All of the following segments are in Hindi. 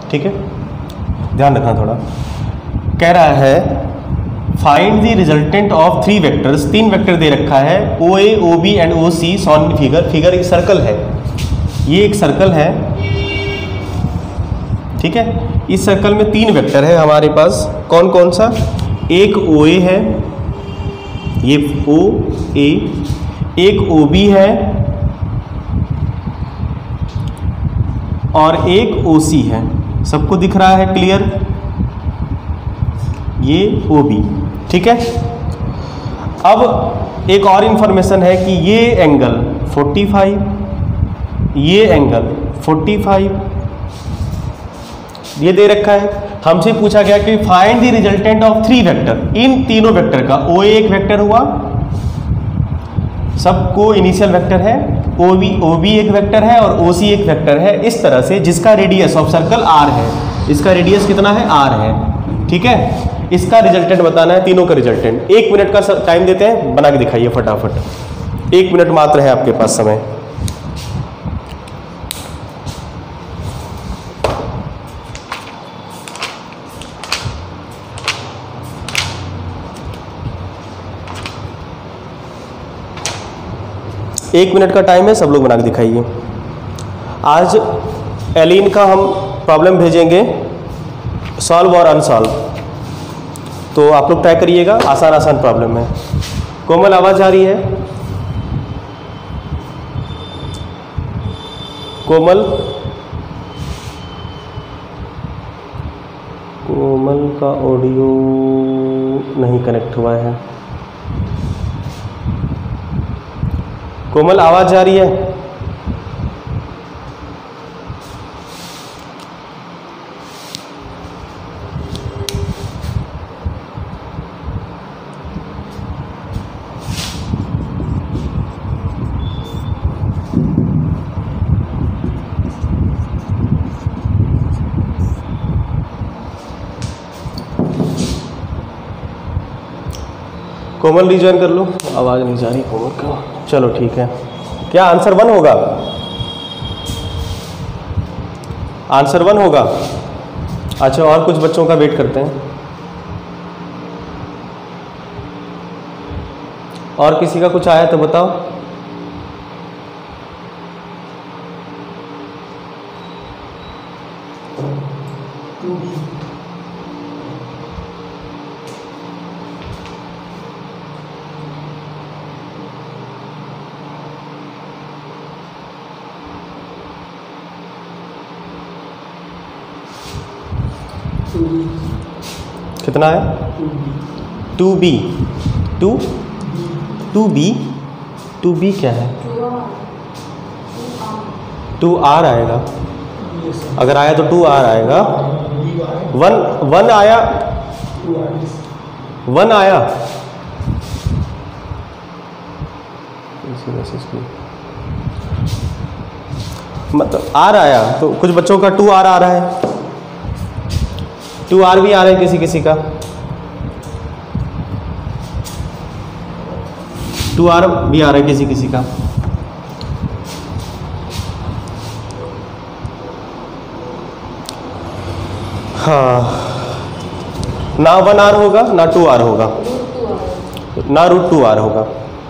ठीक है, ध्यान रखना थोड़ा। कह रहा है find the resultant of 3 vectors, 3 vector दे रखा है O A O B and O C shown in figure. Figure एक सर्कल है, ये एक सर्कल है, ठीक है। इस सर्कल में 3 वेक्टर है हमारे पास, कौन कौन सा? एक ओ ए है, ये ओ ए, एक ओ बी है और एक ओ सी है। सबको दिख रहा है क्लियर? ये ओ बी, ठीक है। अब एक और इंफॉर्मेशन है कि ये एंगल 45, ये एंगल 45 ये दे रखा है। हमसे पूछा गया कि find the resultant of 3 vector, इन तीनों वेक्टर का। ओ एक वेक्टर हुआ, सबको इनिशियल वेक्टर है, ओ बी एक वेक्टर है और ओ सी एक वेक्टर है। इस तरह से जिसका रेडियस ऑफ सर्कल आर है, इसका रेडियस कितना है? आर है, ठीक है। इसका रिजल्टेंट बताना है, तीनों का रिजल्टेंट। 1 मिनट का टाइम देते हैं, बना के दिखाइए फटाफट। 1 मिनट मात्र है आपके पास समय। एक मिनट का टाइम है, सब लोग बना के दिखाइए। आज एलिन का हम प्रॉब्लम भेजेंगे, सॉल्व और अनसॉल्व, तो आप लोग ट्राई करिएगा। आसान आसान प्रॉब्लम है। कोमल आवाज़ आ रही है? कोमल, कोमल का ऑडियो नहीं कनेक्ट हुआ है। कोमल आवाज़ जा रही है? कोमल रिज्वाइन कर लो, आवाज़ नहीं जा रही कोमल का। चलो ठीक है। क्या आंसर 1 होगा? आंसर 1 होगा। अच्छा, और कुछ बच्चों का वेट करते हैं। और किसी का कुछ आया तो बताओ। कितना है? 2b, 2b क्या है? 2r आएगा। अगर आया तो 2r आएगा। 1 आया, 1 आया। मतलब r आया, तो कुछ बच्चों का 2r आ रहा है, 2r भी आ रहा है किसी किसी का, 2r भी आ रहा है किसी किसी का। हाँ, ना 1r होगा ना 2r होगा, ना √2r होगा।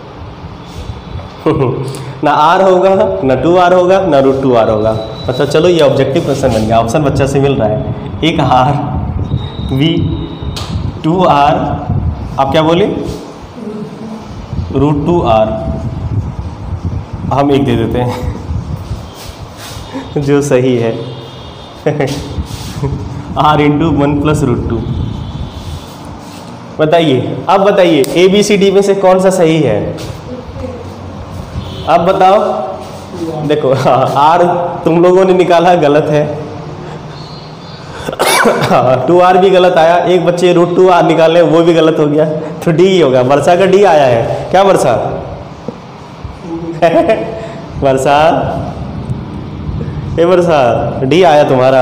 ना r होगा ना 2r होगा ना √2r होगा। अच्छा चलो, ये ऑब्जेक्टिव क्वेश्चन बन गया, ऑप्शन बच्चा से मिल रहा है। एक r v 2r, आप क्या बोले? √2r, हम 1 दे देते हैं जो सही है। r into 1 plus √2। बताइए, अब बताइए ABCD में से कौन सा सही है? अब बताओ। देखो r तुम लोगों ने निकाला गलत है, 2r भी गलत आया। एक बच्चे √2r निकाले, वो भी गलत हो गया, तो d ही होगा। वर्षा का d आया है। क्या वर्षा? वर्षा, ए वर्षा, d आया तुम्हारा।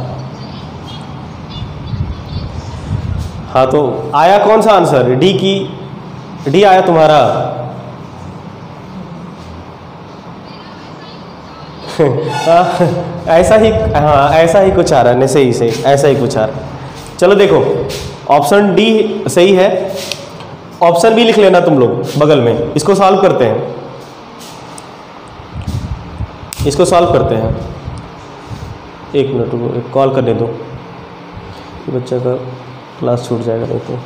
हाँ, तो आया कौन सा आंसर? d आया तुम्हारा। ऐसा ही, हाँ ऐसा ही कुछ आ रहा है, सही सही ऐसा ही कुछ आ रहा है। चलो देखो ऑप्शन डी सही है, ऑप्शन बी लिख लेना तुम लोग बगल में। इसको सॉल्व करते हैं, इसको सॉल्व करते हैं। एक मिनट रुको, एक कॉल करने दो, बच्चा का क्लास छूट जाएगा नहीं तो।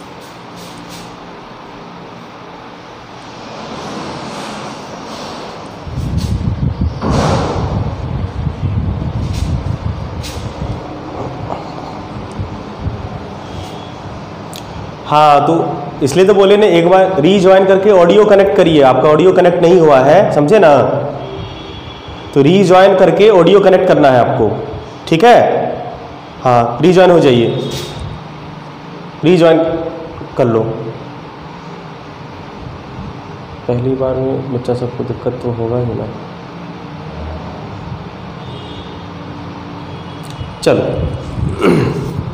हाँ तो इसलिए तो बोले ना, एक बार रीज्वाइन करके ऑडियो कनेक्ट करिए, आपका ऑडियो कनेक्ट नहीं हुआ है, समझे ना। तो रीज्वाइन करके ऑडियो कनेक्ट करना है आपको, ठीक है। हाँ रीज्वाइन हो जाइए, रीज्वाइन कर लो। पहली बार में बच्चा सबको दिक्कत तो होगा ही ना। चलो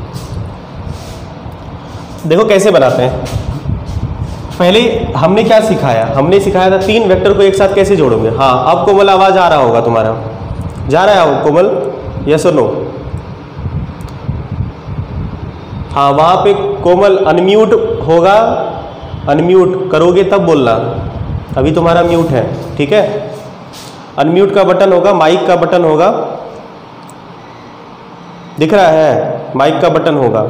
देखो कैसे बनाते हैं। पहले हमने क्या सिखाया, हमने सिखाया था 3 वेक्टर को एक साथ कैसे जोड़ोगे। हाँ अब कोमल आवाज आ रहा होगा तुम्हारा, जा रहा है कोमल, यस और नो। हाँ वहाँ पे कोमल अनम्यूट होगा, अनम्यूट करोगे तब बोलना, अभी तुम्हारा म्यूट है, ठीक है। अनम्यूट का बटन होगा, माइक का बटन होगा, दिख रहा है, माइक का बटन होगा।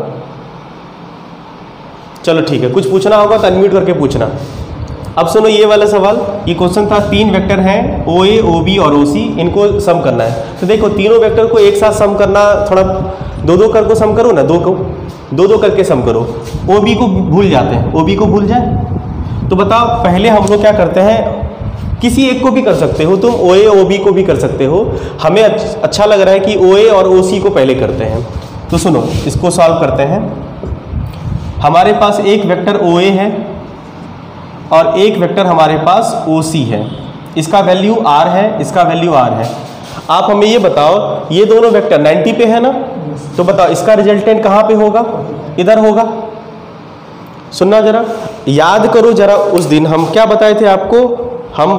चलो ठीक है, कुछ पूछना होगा तो अनम्यूट करके पूछना। अब सुनो ये वाला सवाल, ये क्वेश्चन था 3 वेक्टर हैं ओ ए ओ बी और ओ सी, इनको सम करना है। तो देखो तीनों वेक्टर को एक साथ सम करना, थोड़ा 2-2 कर को सम करो ना, 2 करके सम करो। ओ बी को भूल जाते हैं, ओ बी को भूल जाए तो बताओ पहले हम लोग क्या करते हैं, किसी एक को भी कर सकते हो तुम, ओ ए ओ बी को भी कर सकते हो। हमें अच्छा लग रहा है कि ओ ए और ओ सी को पहले करते हैं। तो सुनो इसको सॉल्व करते हैं। हमारे पास एक वेक्टर ओ ए है और एक वेक्टर हमारे पास ओ सी है, इसका वैल्यू r है, इसका वैल्यू r है। आप हमें ये बताओ, ये दोनों वेक्टर 90 पे है ना, तो बताओ इसका रिजल्टेंट कहाँ पे होगा, इधर होगा। सुनना जरा, याद करो जरा, उस दिन हम क्या बताए थे आपको, हम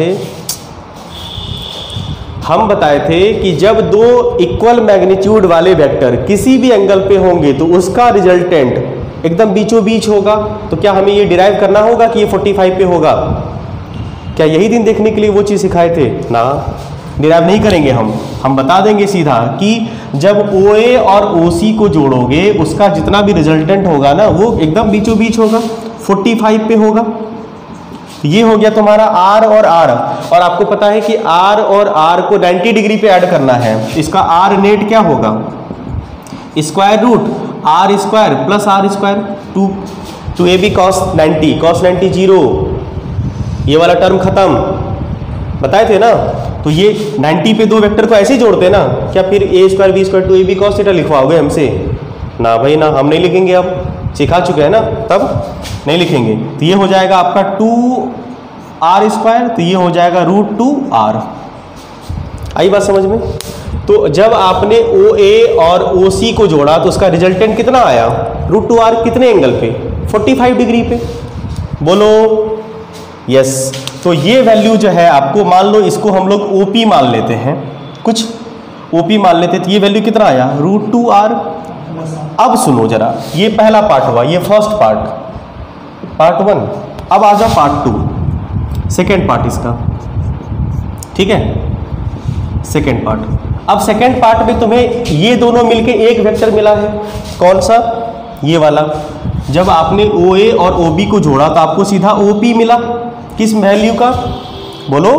बताए थे कि जब 2 इक्वल मैग्नीट्यूड वाले वेक्टर किसी भी एंगल पे होंगे तो उसका रिजल्टेंट एकदम बीचों बीच होगा। तो क्या हमें ये डिराइव करना होगा कि ये 45 पे होगा, क्या यही दिन देखने के लिए वो चीज़ सिखाए थे ना। डिराइव नहीं करेंगे हम बता देंगे सीधा कि जब ओ ए और ओ सी को जोड़ोगे उसका जितना भी रिजल्टेंट होगा ना वो एकदम बीचों बीच होगा, 45 पे होगा। ये हो गया तुम्हारा r और r, और आपको पता है कि r और r को 90 डिग्री पे ऐड करना है। इसका r नेट क्या होगा, square root r square plus r square, 2ab cos 90 0, ये वाला टर्म खत्म, बताए थे ना। तो ये 90 पे 2 वेक्टर को ऐसे ही जोड़ते हैं ना, क्या फिर a square b square 2ab cos theta लिखवाओगे हमसे, ना भाई ना, हम नहीं लिखेंगे, अब सिखा चुके हैं ना, तब नहीं लिखेंगे। तो ये हो जाएगा आपका 2r स्क्वायर, तो ये हो जाएगा √2r। आई बात समझ में। तो जब आपने ओ ए और ओ सी को जोड़ा तो उसका रिजल्टेंट कितना आया, √2r, कितने एंगल पे, 45 डिग्री पे, बोलो यस। तो ये वैल्यू जो है आपको, मान लो इसको हम लोग OP मान लेते हैं, कुछ OP मान लेते, तो ये वैल्यू कितना आया, √2r। अब सुनो जरा, ये पहला पार्ट हुआ, ये फर्स्ट पार्ट 1। अब आ जाओ पार्ट 2, सेकेंड पार्ट इसका, ठीक है, सेकेंड पार्ट। अब सेकेंड पार्ट में तुम्हें ये दोनों मिलके एक वेक्टर मिला है, कौन सा, ये वाला। जब आपने ओ ए और ओ बी को जोड़ा तो आपको सीधा OP मिला, किस वैल्यू का, बोलो,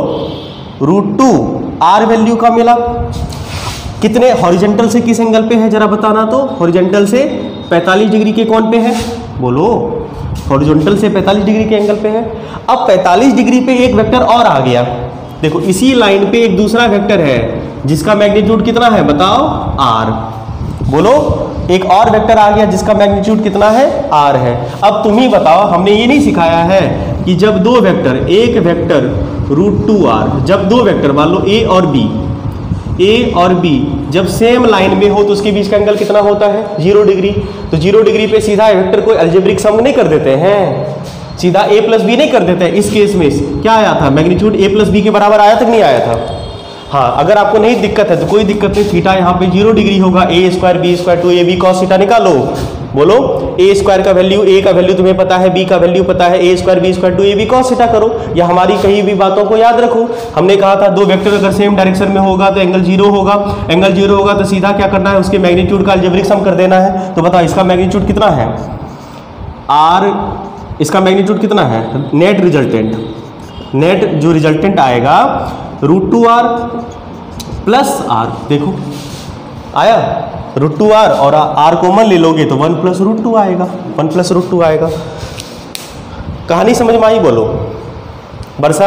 √2r वैल्यू का मिला। कितने हॉरिजॉन्टल से किस एंगल पे है जरा बताना, तो हॉरिजॉन्टल से 45 डिग्री के कौन पे है, बोलो, हॉरिजॉन्टल से 45 डिग्री के एंगल पे है। अब 45 डिग्री पे एक वेक्टर और आ गया, देखो इसी लाइन पे एक दूसरा वेक्टर है जिसका मैग्नीट्यूड कितना है बताओ, r, बोलो, एक और वेक्टर आ गया जिसका मैग्नीट्यूड कितना है, r है। अब तुम ही बताओ, हमने ये नहीं सिखाया है कि जब 2 वेक्टर, एक वेक्टर √2r, जब 2 वेक्टर मान लो a और b जब सेम लाइन में हो तो उसके बीच का एंगल कितना होता है, 0 डिग्री। तो 0 डिग्री पे सीधा वेक्टर को अलजेब्रिक सम नहीं कर देते हैं, सीधा a + b नहीं कर देते हैं। इस केस में क्या आया था, मैग्नीट्यूड a + b के बराबर आया तक नहीं आया था, हाँ, अगर आपको नहीं दिक्कत है तो कोई दिक्कत नहीं, थीटा यहाँ पे 0 डिग्री होगा, A square B square 2ab cos theta निकालो। बोलो, ए स्क्वायर का वैल्यू, ए का वैल्यू तुम्हें पता है, बी का वैल्यू पता है, A square B square 2ab cos theta करो, या हमारी कहीं भी बातों को याद रखो। हमने कहा था दो वेक्टर अगर सेम डायरेक्शन में होगा तो एंगल 0 होगा, एंगल 0 होगा तो सीधा क्या करना है, उसके मैग्नीट्यूड का अलजेब्रिक सम कर देना है। तो बताओ इसका मैग्नीट्यूड कितना है, आर, इसका मैग्नीट्यूड कितना है, नेट रिजल्टेंट, नेट जो रिजल्टेंट आएगा √2r प्लस आर, देखो आया √2r, और r कॉमन ले लोगे तो 1 + √2 आएगा, 1 + √2 आएगा। कहानी समझ में आई? बोलो बरसा।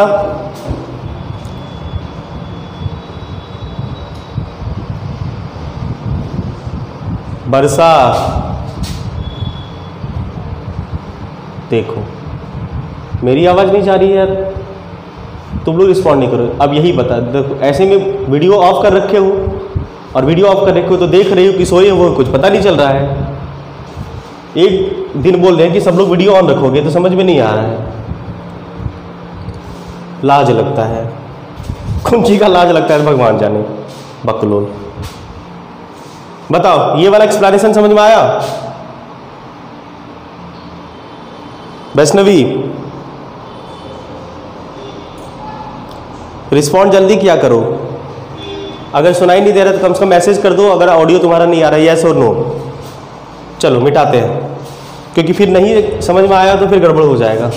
बरसा, देखो मेरी आवाज नहीं जा रही है यार, तुम लोग रिस्पॉन्ड नहीं करो। अब यही बता, देखो ऐसे में वीडियो ऑफ कर रखे हो, और वीडियो ऑफ कर रखे हो तो देख रही हो कि सोए वो कुछ पता नहीं चल रहा है। एक दिन बोल रहे हैं कि सब लोग वीडियो ऑन रखोगे तो समझ में नहीं आ रहा है, लाज लगता है, कौन सी का लाज लगता है भगवान जाने, बकलोल। बताओ ये वाला एक्सप्लेनेशन समझ में आया? वैष्णवी रिस्पॉन्ड जल्दी किया करो, अगर सुनाई नहीं दे रहा तो कम से कम मैसेज कर दो, अगर ऑडियो तुम्हारा नहीं आ रहा है यस और नो। चलो मिटाते हैं, क्योंकि फिर नहीं समझ में आया तो फिर गड़बड़ हो जाएगा।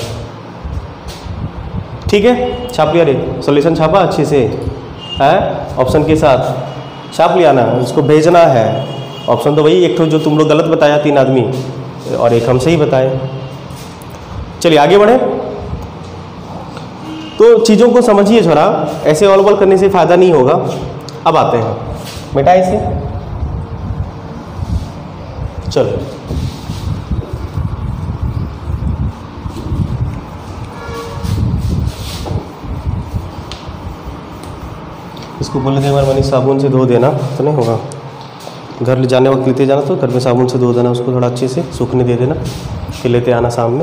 ठीक है, छाप लिया रे, सॉल्यूशन छापा अच्छे से है, ऑप्शन के साथ छाप लिया ना, उसको भेजना है। ऑप्शन तो वही एक ठो जो तुम लोग गलत बताया 3 आदमी, और एक हम सही बताए। चलिए आगे बढ़े। तो चीज़ों को समझिए थोड़ा, ऐसे ऑल बॉल करने से फ़ायदा नहीं होगा। अब आते हैं, मिटाए इसे, चलो इसको बोले थे एक बार मैंने साबुन से धो देना, तो नहीं होगा, घर ले जाने वक्त लेते जाना तो घर में साबुन से धो देना, उसको थोड़ा अच्छे से सूखने दे देना, फिर लेते आना सामने।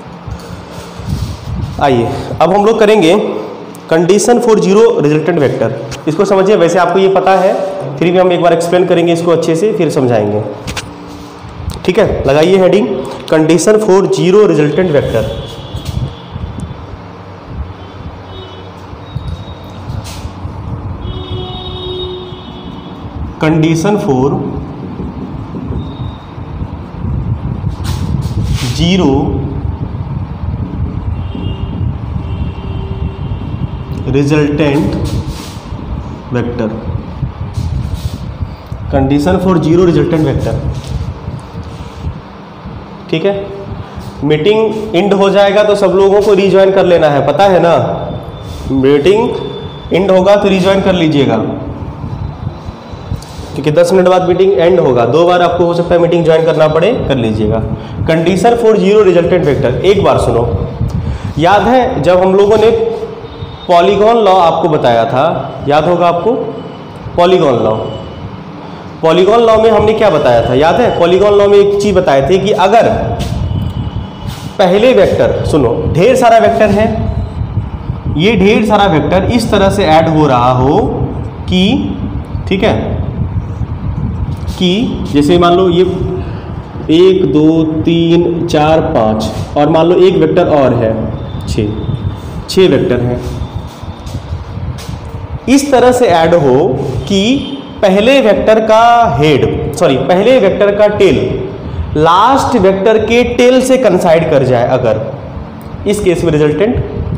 आइए अब हम लोग करेंगे condition for zero resultant vector. इसको समझिए, वैसे आपको ये पता है, फिर भी हम एक बार एक्सप्लेन करेंगे इसको अच्छे से, फिर समझाएंगे। ठीक है, लगाइए heading condition for zero resultant vector. Condition for zero resultant vector, condition for zero resultant vector. ठीक है, मीटिंग इंड हो जाएगा तो सब लोगों को रिज्वाइन कर लेना है, पता है ना, मीटिंग इंड होगा तो रिज्वाइन कर लीजिएगा, क्योंकि 10 मिनट बाद मीटिंग एंड होगा, 2 बार आपको हो सकता है मीटिंग ज्वाइन करना पड़े, कर लीजिएगा। Condition for zero resultant vector, एक बार सुनो, याद है जब हम लोगों ने पॉलीगॉन लॉ आपको बताया था, याद होगा आपको पॉलीगॉन लॉ, पॉलीगॉन लॉ में हमने क्या बताया था याद है? पॉलीगॉन लॉ में एक चीज बताए थे कि अगर पहले वेक्टर, सुनो ढेर सारा वेक्टर है, ये ढेर सारा वेक्टर इस तरह से ऐड हो रहा हो कि, ठीक है, कि जैसे मान लो ये 1 2 3 4 5 और मान लो एक वेक्टर और है 6 वेक्टर हैं, इस तरह से ऐड हो कि पहले वेक्टर का हेड, सॉरी पहले वेक्टर का टेल लास्ट वेक्टर के टेल से कंसाइड कर जाए, अगर इस केस में रिजल्टेंट,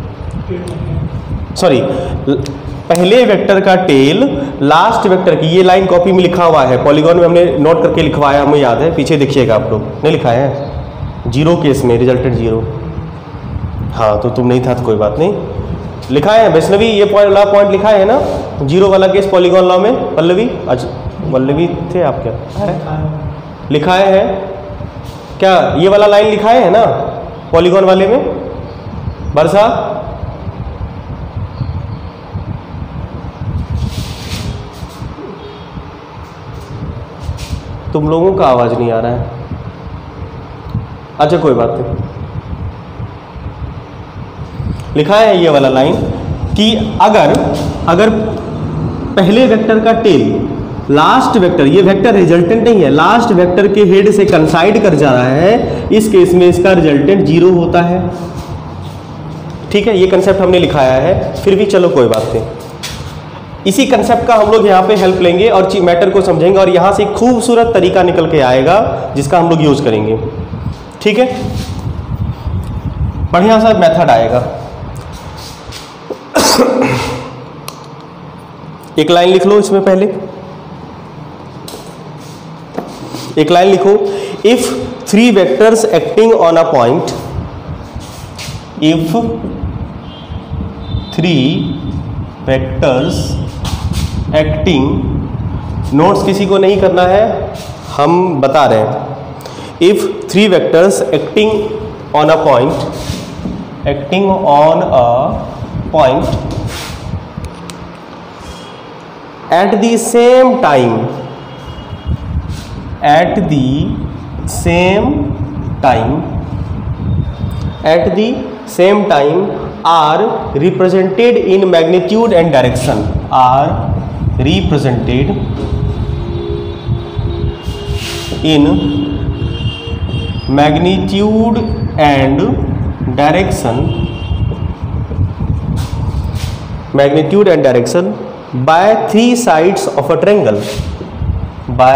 सॉरी पहले वेक्टर का टेल लास्ट वेक्टर की, ये लाइन कॉपी में लिखा हुआ है, पॉलीगॉन में हमने नोट करके लिखवाया, हमें याद है, पीछे देखिएगा आप लोग, नहीं लिखा है जीरो केस में रिजल्टेंट जीरो। हाँ तो तुम नहीं था तो कोई बात नहीं, लिखा है वैष्णवी, ये पॉइंट लिखा है ना जीरो वाला केस पॉलीगॉन लॉ में। पल्लवी, अच्छा पल्लवी थे आप, क्या है लिखा है क्या, ये वाला लाइन लिखा है ना पॉलीगॉन वाले में? बरसा, तुम लोगों का आवाज नहीं आ रहा है, अच्छा कोई बात नहीं, लिखा है ये वाला लाइन कि अगर पहले वेक्टर का टेल लास्ट वेक्टर, ये वेक्टर रिजल्टेंट नहीं है, लास्ट वेक्टर के हेड से कंसाइड कर जा रहा है, इस केस में इसका रिजल्टेंट 0 होता है। ठीक है, ये कंसेप्ट हमने लिखाया है, फिर भी चलो कोई बात नहीं। इसी कंसेप्ट का हम लोग यहाँ पे हेल्प लेंगे और मैटर को समझेंगे, और यहाँ से एक खूबसूरत तरीका निकल के आएगा जिसका हम लोग यूज करेंगे। ठीक है, बढ़िया सा मेथड आएगा। एक लाइन लिख लो इसमें, पहले एक लाइन लिखो, if 3 vectors acting on a point, if 3 vectors acting, notes किसी को नहीं करना है, हम बता रहे हैं। If 3 vectors acting on a point, acting on a point at the same time, at the same time, at the same time are represented in magnitude and direction, are represented in magnitude and direction, magnitude and direction by 3 sides of a triangle, by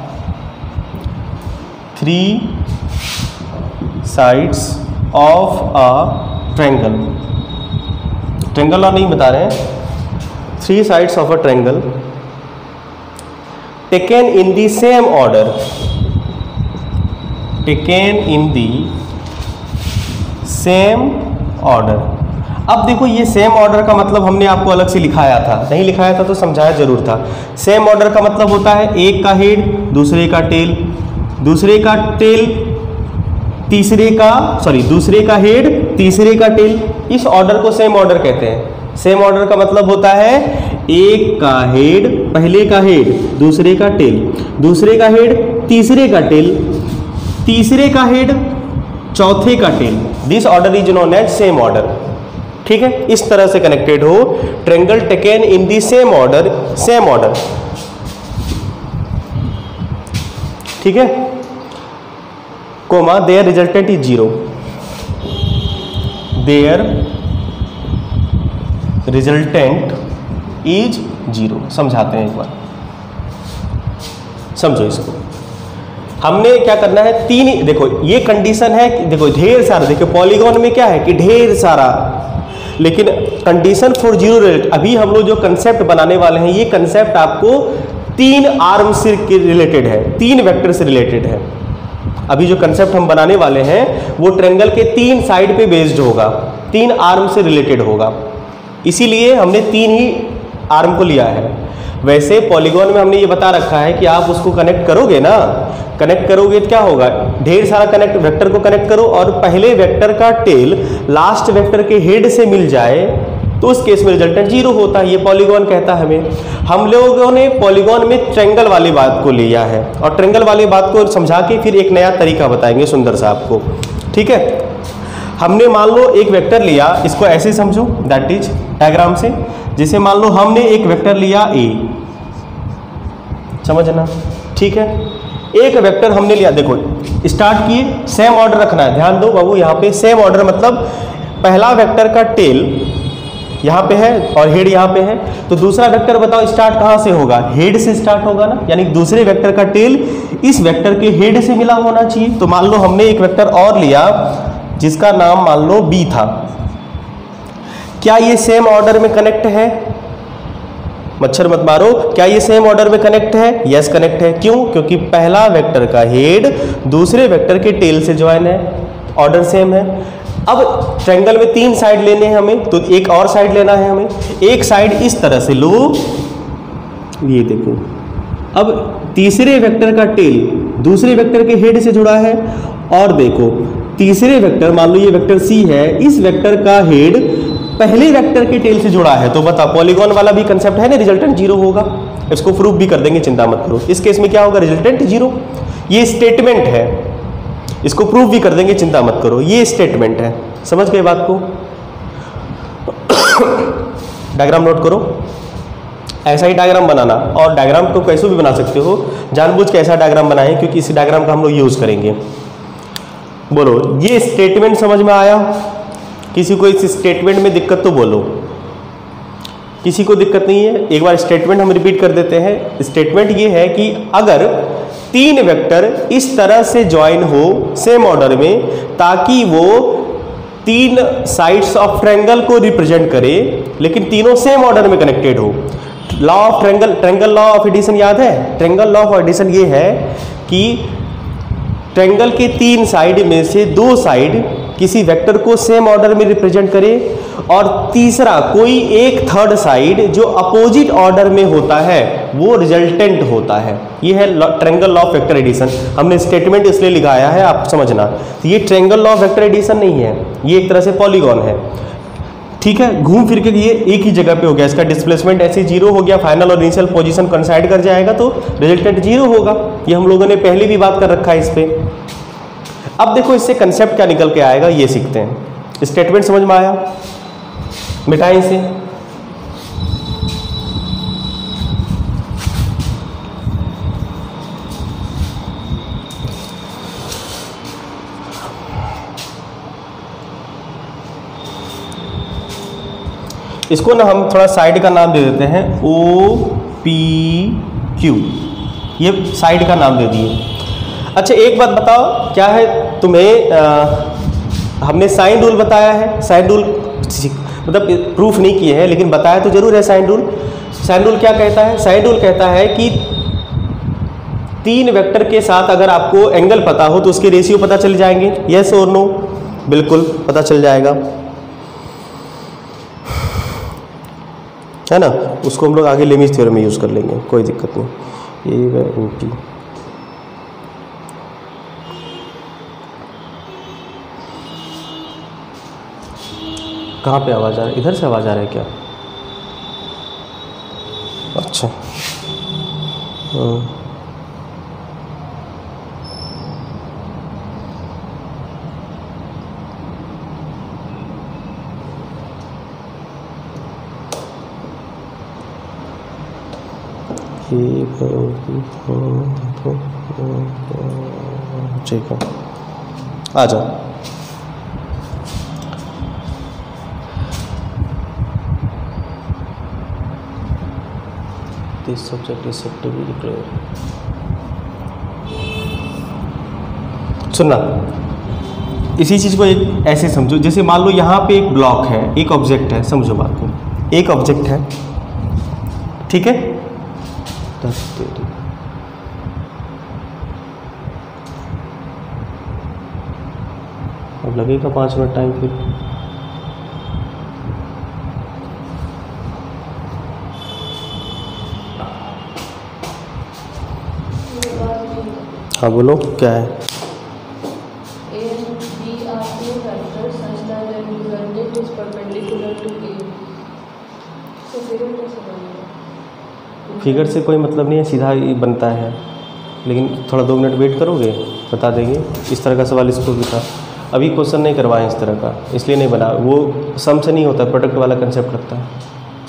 3 sides of a triangle, triangle और नहीं बता रहे हैं, 3 sides of a triangle taken in the same order, taken in the same order। अब देखो, ये सेम ऑर्डर का मतलब हमने आपको अलग से लिखाया था, नहीं लिखाया था तो समझाया जरूर था। सेम ऑर्डर का मतलब होता है एक का हेड, दूसरे का टेल, दूसरे का टेल, तीसरे का, सॉरी, दूसरे का हेड, तीसरे का टेल, इस ऑर्डर को सेम ऑर्डर कहते हैं। सेम ऑर्डर का मतलब होता है एक का हेड, पहले का हेड, दूसरे का टेल, दूसरे का हेड, तीसरे का टेल, तीसरे का हेड, चौथे का tail. This order is known as same order. ठीक है, इस तरह से कनेक्टेड हो, triangle taken in the same order, same order. ठीक है, comma there resultant is 0, there resultant is 0। समझाते हैं एक बार, समझो इसको। हमने क्या करना है, 3, देखो ये कंडीशन है, देखो ढेर सारा, देखो पॉलीगॉन में क्या है कि ढेर सारा, लेकिन कंडीशन फॉर 0 रिलेटेड, अभी हम लोग जो कंसेप्ट बनाने वाले हैं, ये कंसेप्ट आपको 3 आर्म से रिलेटेड है, 3 वेक्टर से रिलेटेड है। अभी जो कंसेप्ट हम बनाने वाले हैं वो ट्रायंगल के 3 साइड पे बेस्ड होगा, 3 आर्म से रिलेटेड होगा, इसीलिए हमने 3 ही आर्म को लिया है। वैसे पॉलीगॉन में हमने ये बता रखा है कि आप उसको कनेक्ट करोगे ना, कनेक्ट करोगे तो क्या होगा, ढेर सारा कनेक्ट वेक्टर को कनेक्ट करो और पहले वेक्टर का टेल लास्ट वेक्टर के हेड से मिल जाए तो उस केस में रिजल्टेंट 0 होता है। ये पॉलीगॉन कहता है हमें। हम लोगों ने पॉलीगॉन में ट्रायंगल वाली बात को लिया है और ट्रायंगल वाली बात को समझा के फिर एक नया तरीका बताएंगे सुंदर सा आपको। ठीक है, हमने मान लो एक वेक्टर लिया, इसको ऐसे समझो, दैट इज डायग्राम से, जैसे मान लो हमने एक वेक्टर लिया ए, समझना। ठीक है, एक वेक्टर हमने लिया, देखो स्टार्ट किए, सेम ऑर्डर रखना है, ध्यान दो बाबू, यहाँ पे सेम ऑर्डर मतलब पहला वेक्टर का टेल यहाँ पे है और हेड यहाँ पे है, तो दूसरा वेक्टर बताओ स्टार्ट कहाँ से होगा, हेड से स्टार्ट होगा ना, यानी दूसरे वेक्टर का टेल इस वेक्टर के हेड से मिला होना चाहिए। तो मान लो हमने एक वेक्टर और लिया जिसका नाम मान लो बी था, क्या ये सेम ऑर्डर में कनेक्ट है? मच्छर मत मारो, क्या ये सेम ऑर्डर में कनेक्ट है? यस कनेक्ट है। क्यों? क्योंकि पहला वेक्टर का हेड दूसरे वेक्टर के टेल से ज्वाइन है, ऑर्डर सेम है। अब ट्रायंगल में 3 साइड लेने हैं हमें, तो एक और साइड लेना है हमें। एक साइड इस तरह से लो, ये देखो, अब तीसरे वेक्टर का टेल दूसरे वेक्टर के हेड से जुड़ा है, और देखो तीसरे वेक्टर, मान लो ये वेक्टर सी है, इस वेक्टर का हेड पहले वेक्टर के टेल से जुड़ा है। तो बता, पॉलीगॉन वाला भी कंसेप्ट है ना, रिजल्टेंट 0 होगा। इसको प्रूफ भी कर देंगे, चिंता मत करो। इस केस में क्या होगा, रिजल्टेंट 0। ये स्टेटमेंट है, इसको प्रूफ भी कर देंगे, चिंता मत करो, ये स्टेटमेंट है। समझ गए बात को? डायग्राम नोट करो। ऐसा ही डायग्राम बनाना, और डायग्राम को कैसे भी बना सकते हो, जानबूझ के ऐसा डायग्राम बनाएं क्योंकि इसी डायग्राम का हम लोग यूज़ करेंगे। बोलो, ये स्टेटमेंट समझ में आया? किसी को इस स्टेटमेंट में दिक्कत तो बोलो, किसी को दिक्कत नहीं है? एक बार स्टेटमेंट हम रिपीट कर देते हैं। स्टेटमेंट ये है कि अगर 3 वेक्टर इस तरह से ज्वाइन हो सेम ऑर्डर में ताकि वो 3 साइड्स ऑफ ट्रायंगल को रिप्रेजेंट करे, लेकिन तीनों सेम ऑर्डर में कनेक्टेड हो। Law of triangle law of addition याद है? ट्रायंगल लॉ ऑफ एडिशन ये है कि ट्रायंगल के 3 साइड में से 2 साइड किसी वेक्टर को सेम ऑर्डर में रिप्रेजेंट करे, और तीसरा कोई एक थर्ड साइड जो अपोजिट ऑर्डर में होता है वो रिजल्टेंट होता है। ये है triangle law of vector addition. हमने स्टेटमेंट इसलिए लिखाया है, आप समझना। तो ये triangle law of vector addition नहीं है, ये एक तरह से पॉलीगॉन है। ठीक है, घूम फिर के ये एक ही जगह पे हो गया, इसका डिस्प्लेसमेंट ऐसे 0 हो गया, फाइनल और इनिशियल पोजीशन कंसाइड कर जाएगा तो रिजल्टेंट 0 होगा। ये हम लोगों ने पहले भी बात कर रखा है इस पे। अब देखो इससे कंसेप्ट क्या निकल के आएगा, ये सीखते हैं। स्टेटमेंट समझ में आया? मिटाएं इसे। इसको ना हम थोड़ा साइड का नाम दे देते हैं, OPQ, ये साइड का नाम दे दिए। अच्छा एक बात बताओ, क्या है तुम्हें हमने साइन रूल बताया है। साइन रूल मतलब प्रूफ नहीं किए हैं लेकिन बताया तो जरूर है साइन रूल। साइन रूल क्या कहता है? साइन रूल कहता है कि 3 वेक्टर के साथ अगर आपको एंगल पता हो तो उसके रेशियो पता चल जाएंगे। यस और नो? बिल्कुल पता चल जाएगा, है ना। उसको हम लोग आगे लेमिज थ्योरम में यूज़ कर लेंगे, कोई दिक्कत नहीं। A/P कहाँ पे आवाज़ आ रहा है? इधर से आवाज़ आ रहा है क्या? अच्छा ठीक है, आ जाओ। This subject is set to be declared. सुनना, इसी चीज़ को एक ऐसे समझो, जैसे मान लो यहाँ पे एक ब्लॉक है, एक ऑब्जेक्ट है, समझो बात को, एक ऑब्जेक्ट है, ठीक है। अब लगेगा 5 मिनट टाइम फिर। हाँ बोलो, क्या है? फिगर से कोई मतलब नहीं है, सीधा ही बनता है, लेकिन थोड़ा 2 मिनट वेट करोगे बता देंगे। इस तरह का सवाल इसको भी था, अभी क्वेश्चन नहीं करवाएं इस तरह का, इसलिए नहीं बना। वो सम से नहीं होता, प्रोडक्ट वाला कंसेप्ट लगता है,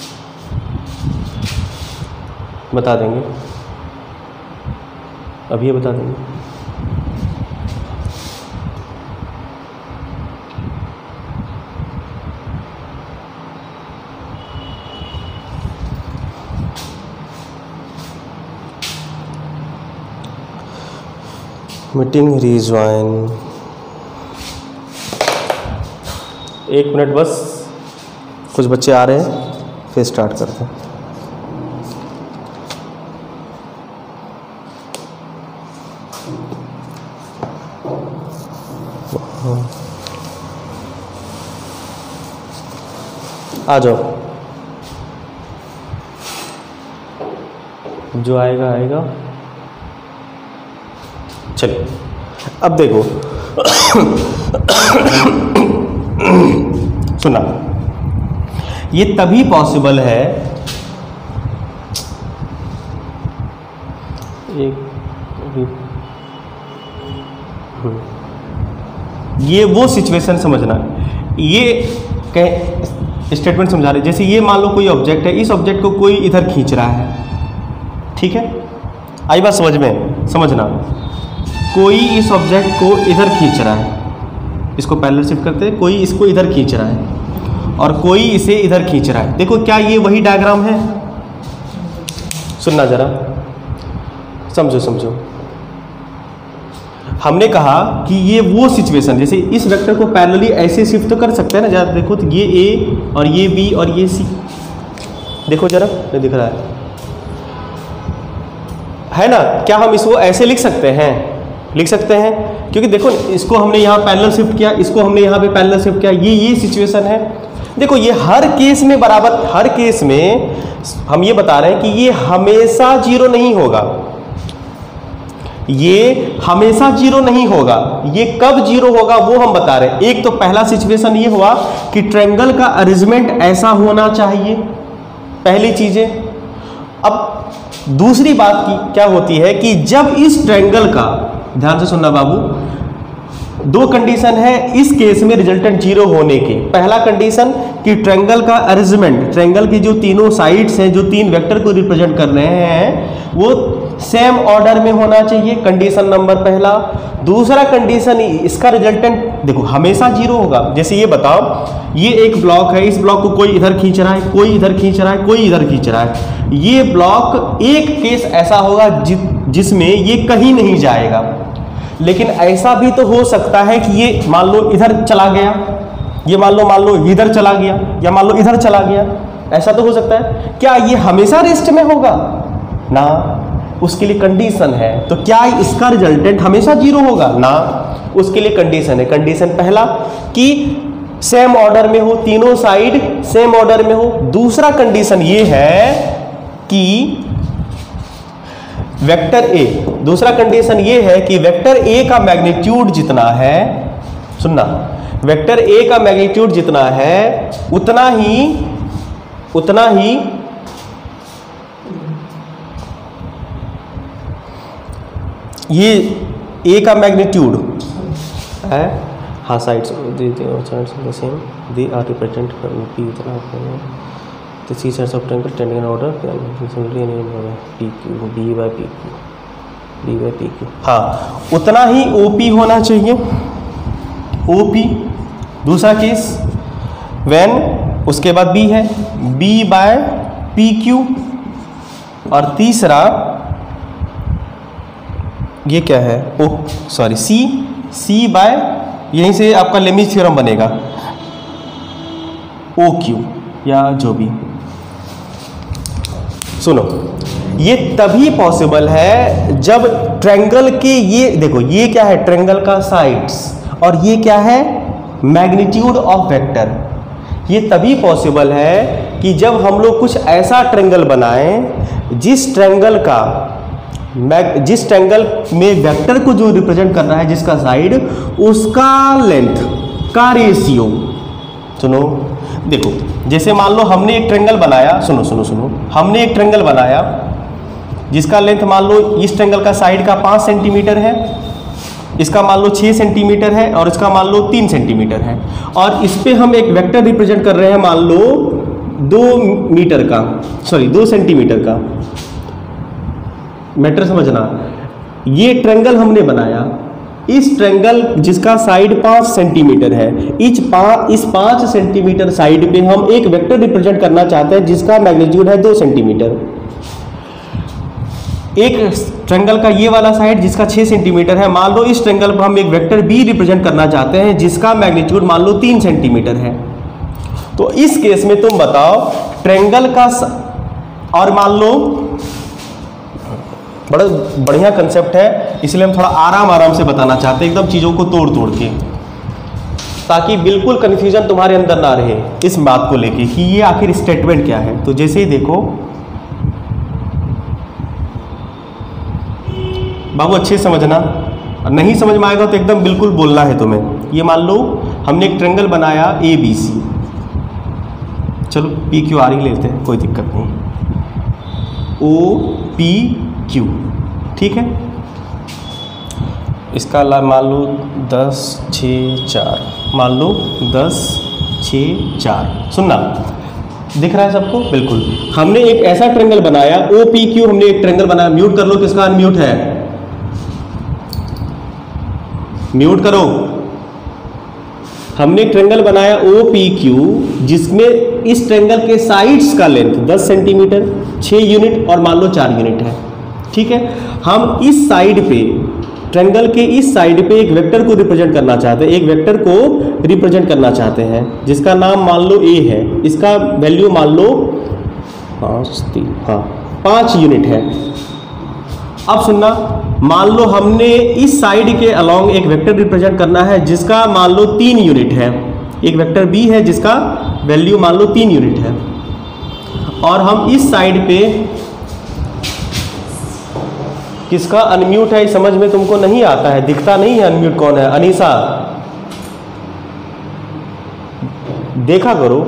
बता देंगे, अभी ये बता देंगे। मीटिंग रीज्वाइन, 1 मिनट बस, कुछ बच्चे आ रहे हैं, फिर स्टार्ट करते हैं। आ जाओ, जो आएगा आएगा। चलिए अब देखो सुना, ये तभी पॉसिबल है, ये वो सिचुएशन समझना, ये स्टेटमेंट समझा रहे, जैसे ये मान लो कोई ऑब्जेक्ट है, इस ऑब्जेक्ट को कोई इधर खींच रहा है, ठीक है, आई बात समझ में, समझना, कोई इस ऑब्जेक्ट को इधर खींच रहा है, इसको पैरेलल शिफ्ट करते हैं, कोई इसको इधर खींच रहा है और कोई इसे इधर खींच रहा है। देखो क्या ये वही डायग्राम है? सुनना जरा, समझो समझो। हमने कहा कि ये वो सिचुएशन, जैसे इस वेक्टर को पैरेलली ऐसे शिफ्ट तो कर सकते हैं ना, जरा देखो तो ये ए और ये बी और ये सी, देखो जरा नहीं दिख रहा है ना? क्या हम इसको ऐसे लिख सकते हैं? लिख सकते हैं, क्योंकि देखो इसको हमने यहाँ पैरेलल शिफ्ट किया, इसको हमने यहाँ पे पैरेलल शिफ्ट किया, ये सिचुएशन है। देखो ये हर केस में बराबर, हर केस में हम ये बता रहे हैं कि ये हमेशा जीरो नहीं होगा, ये हमेशा जीरो नहीं होगा। ये कब जीरो होगा वो हम बता रहे हैं। एक तो पहला सिचुएशन ये हुआ कि ट्रायंगल का अरेंजमेंट ऐसा होना चाहिए, पहली चीजें। अब दूसरी बात की क्या होती है कि जब इस ट्रायंगल का, ध्यान से सुनना बाबू, दो कंडीशन है इस केस में रिजल्टेंट जीरो होने के। पहला कंडीशन कि ट्रायंगल का अरेंजमेंट, ट्रायंगल की जो तीनों साइड्स हैं, जो तीन वेक्टर को रिप्रेजेंट कर रहे हैं, वो सेम ऑर्डर में होना चाहिए, कंडीशन नंबर पहला। दूसरा कंडीशन, इसका रिजल्टेंट देखो हमेशा जीरो होगा। जैसे ये बताओ, ये एक ब्लॉक है, इस ब्लॉक को कोई इधर खींच रहा है, कोई इधर खींच रहा है, कोई इधर खींच रहा है। ये ब्लॉक, एक केस ऐसा होगा जिसमें ये कहीं नहीं जाएगा, लेकिन ऐसा भी तो हो सकता है कि ये मान लो इधर चला गया, ये मान लो इधर चला गया, या मान लो इधर चला गया, ऐसा तो हो सकता है। क्या ये हमेशा रेस्ट में होगा ना? उसके लिए कंडीशन है। तो क्या इसका रिजल्टेंट हमेशा जीरो होगा ना? उसके लिए कंडीशन है। कंडीशन पहला कि सेम ऑर्डर में हो, तीनों साइड सेम ऑर्डर में हो। दूसरा कंडीशन ये है कि वेक्टर ए, दूसरा कंडीशन ये है कि वेक्टर ए का मैग्नीट्यूड जितना है, सुनना, वेक्टर ए का मैग्नीट्यूड जितना है उतना ही ये ए का मैग्नीट्यूड है, हाँ sides same, they are represent P इतना तो C sides of triangle tending in order P Q B by P Q, हाँ उतना ही ओ पी होना चाहिए, ओ पी। दूसरा केस व्हेन, उसके बाद बी है, बी बाय पी क्यू। और तीसरा ये क्या है, ओ सॉरी सी बाय, यहीं से आपका लेमिज थ्योरम बनेगा, ओ क्यू या जो भी। सुनो, ये तभी पॉसिबल है जब ट्रायंगल के, ये देखो ये क्या है, ट्रायंगल का साइड्स, और ये क्या है, मैग्नीट्यूड ऑफ वेक्टर। ये तभी पॉसिबल है कि जब हम लोग कुछ ऐसा ट्रायंगल बनाएं जिस ट्रायंगल में वेक्टर को जो रिप्रेजेंट कर रहा है, जिसका साइड, उसका लेंथ का रेशियो। सुनो देखो, जैसे मान लो हमने एक ट्रायंगल बनाया, सुनो, हमने एक ट्रायंगल बनाया जिसका लेंथ मान लो इस ट्रायंगल का साइड का 5 सेंटीमीटर है, इसका मान लो 6 सेंटीमीटर है, और इसका मान लो 3 सेंटीमीटर है, और इस पे हम एक वेक्टर रिप्रेजेंट कर रहे हैं मान लो 2 सेंटीमीटर का। मैटर समझना, ये ट्रायंगल हमने बनाया, इस ट्रायंगल जिसका साइड 5 सेंटीमीटर है, इस 5 सेंटीमीटर साइड पे हम एक वेक्टर रिप्रेजेंट करना चाहते हैं जिसका मैग्नीट्यूड है 2 सेंटीमीटर। एक ट्रायंगल का ये वाला साइड जिसका 6 सेंटीमीटर है, मान लो इस ट्रायंगल पर हम एक वेक्टर बी रिप्रेजेंट करना चाहते हैं जिसका मैग्नीट्यूड मान लो 3 सेंटीमीटर है। तो इस केस में तुम बताओ, ट्रायंगल का, और मान लो, बड़ा बढ़िया कंसेप्ट है, इसलिए हम थोड़ा आराम से बताना चाहते हैं, एकदम चीज़ों को तोड़ के, ताकि बिल्कुल कन्फ्यूजन तुम्हारे अंदर ना रहे इस बात को लेके कि ये आखिर स्टेटमेंट क्या है। तो जैसे ही देखो बाबू, अच्छे समझना, नहीं समझ में आएगा तो एकदम बिल्कुल बोलना है तुम्हें। ये मान लो हमने एक ट्रायंगल बनाया ABC, चलो PQR ही लेते हैं, कोई दिक्कत नहीं, OPQ, ठीक है। इसका मान लो 10 6 4, मान लो 10 6 4। सुनना, दिख रहा है सबको? बिल्कुल। हमने एक ऐसा ट्रायंगल बनाया OPQ, हमने एक ट्रायंगल बनाया। म्यूट कर लो, किसका अनम्यूट है? म्यूट करो। हमने एक ट्रायंगल बनाया OPQ जिसमें इस ट्रायंगल के साइड्स का लेंथ 10 सेंटीमीटर, 6 यूनिट और मान लो 4 यूनिट है। ठीक है, हम इस साइड पे, ट्रायंगल के इस साइड पे एक वेक्टर को रिप्रेजेंट करना चाहते हैं, एक वेक्टर को रिप्रेजेंट करना चाहते हैं जिसका नाम मान लो A है, इसका वैल्यू मान लो 5 यूनिट है। अब सुनना, मान लो हमने इस साइड के अलोंग एक वेक्टर रिप्रेजेंट करना है जिसका मान लो 3 यूनिट है। एक वेक्टर B है जिसका वैल्यू मान लो 3 यूनिट है, और हम इस साइड पे, किसका अनम्यूट है समझ में तुमको नहीं आता है, दिखता नहीं है अनम्यूट कौन है? अनीसा, देखा करो।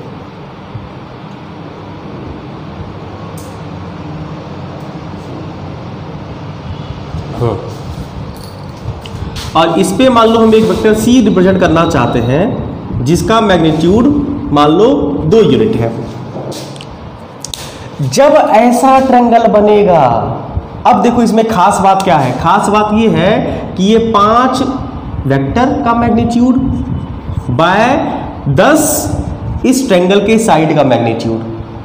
और इस पे मान लो हम एक वेक्टर C रिप्रेजेंट करना चाहते हैं जिसका मैग्नीट्यूड मान लो 2 यूनिट है। जब ऐसा ट्रायंगल बनेगा, अब देखो इसमें खास बात क्या है? खास बात ये है कि ये 5 वेक्टर का मैग्नीट्यूड बाय 10 इस ट्रायंगल के साइड का मैग्नीट्यूड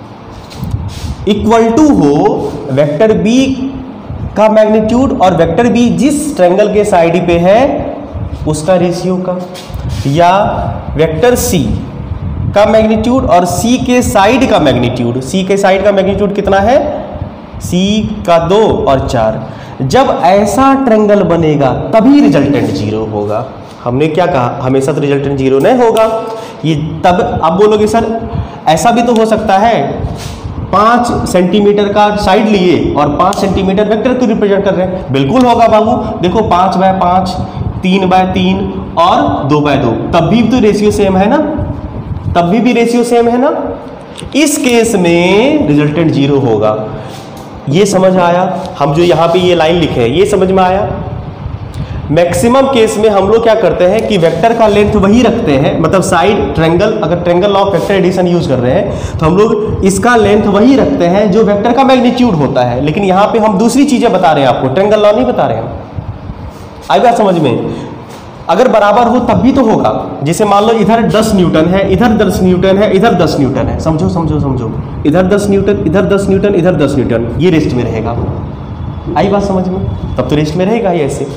इक्वल टू हो वेक्टर B का मैग्नीट्यूड और वेक्टर B जिस ट्रायंगल के साइड पे है उसका रेशियो का, या वेक्टर C का मैग्नीट्यूड और C के साइड का मैग्नीट्यूड। C के साइड का मैग्नीट्यूड कितना है? C का 2 और 4। जब ऐसा ट्रायंगल बनेगा तभी रिजल्टेंट 0 होगा। हमने क्या कहा? हमेशा तो रिजल्टेंट 0 नहीं होगा। ये तब आप बोलोगे सर ऐसा भी तो हो सकता है, 5 सेंटीमीटर का साइड लिए और 5 सेंटीमीटर वेक्टर को रिप्रेजेंट कर रहे हैं। बिल्कुल होगा बाबू, देखो 5 बाय 5, 3 बाय 3 और 2 बाय 2, तब भी तो रेशियो सेम है ना, तब भी रेशियो सेम है ना। इस केस में रिजल्टेंट 0 होगा। ये समझ आया? हम जो यहाँ पे ये लाइन लिखे हैं ये समझ में आया? मैक्सिमम केस में हम लोग क्या करते हैं कि वेक्टर का लेंथ वही रखते हैं, मतलब साइड ट्रायंगल, अगर triangle law of vector addition use कर रहे हैं तो हम लोग इसका लेंथ वही रखते हैं जो वेक्टर का मैग्नीट्यूड होता है। लेकिन यहाँ पे हम दूसरी चीजें बता रहे हैं आपको, ट्रायंगल लॉ नहीं बता रहे हैं। आई बात समझ में? अगर बराबर हो तब भी तो होगा। जैसे मान लो इधर 10 न्यूटन है, इधर 10 न्यूटन है, इधर 10 न्यूटन है, समझो समझो समझो, इधर 10 न्यूटन, इधर 10 न्यूटन, इधर 10 न्यूटन, ये रेस्ट में रहेगा। आई बात समझ में? तब तो रेस्ट में रहेगा ये ऐसे।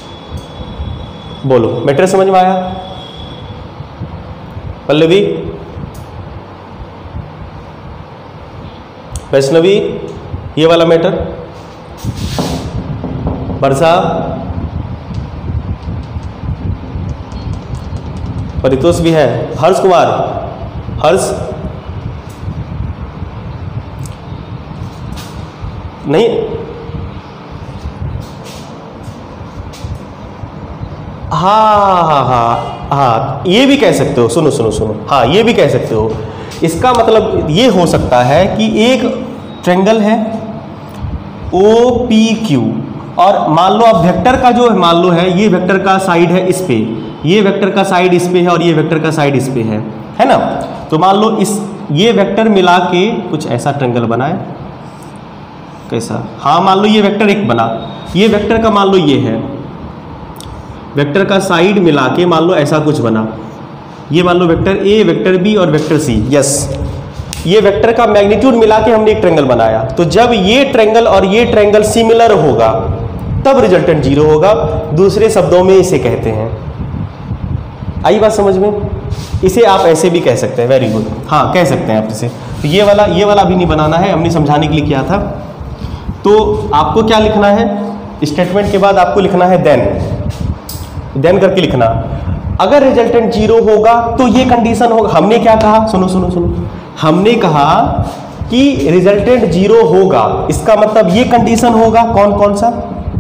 बोलो, मैटर समझ में आया? पल्लवी, वैष्णवी, ये वाला मैटर, वर्षा, परितोष भी है, हर्ष कुमार, हर्ष नहीं, हाँ, ये भी कह सकते हो। सुनो सुनो सुनो, हाँ ये भी कह सकते हो। इसका मतलब ये हो सकता है कि एक ट्रायंगल है OPQ और मान लो अब वेक्टर का जो मान लो है, ये वेक्टर का साइड है इस पे, ये वेक्टर का साइड इस पे है और ये वेक्टर का साइड इस पे है ना। तो मान लो इस ये वेक्टर मिला के कुछ ऐसा ट्रायंगल बनाए। कैसा? हाँ, मान लो ये वेक्टर एक बना, ये वेक्टर का मान लो ये है, वेक्टर का साइड मिला के मान लो ऐसा कुछ बना। ये मान लो वेक्टर A, वेक्टर B और वेक्टर C। यस, ये वेक्टर का मैग्नीट्यूड मिला के हमने एक ट्रायंगल बनाया। तो जब ये ट्रायंगल और ये ट्रायंगल सिमिलर होगा तब रिजल्टेंट 0 होगा। दूसरे शब्दों में इसे कहते हैं, आई बात समझ में? इसे आप ऐसे भी कह सकते हैं। वेरी गुड, हाँ कह सकते हैं आप इसे। तो ये वाला भी नहीं बनाना है, हमने समझाने के लिए किया था। तो आपको क्या लिखना है? स्टेटमेंट के बाद आपको लिखना है देन करके लिखना। अगर रिजल्टेंट 0 होगा तो ये कंडीशन होगा। हमने क्या कहा? सुनो सुनो सुनो, हमने कहा कि रिजल्टेंट 0 होगा, इसका मतलब ये कंडीशन होगा। कौन कौन सा?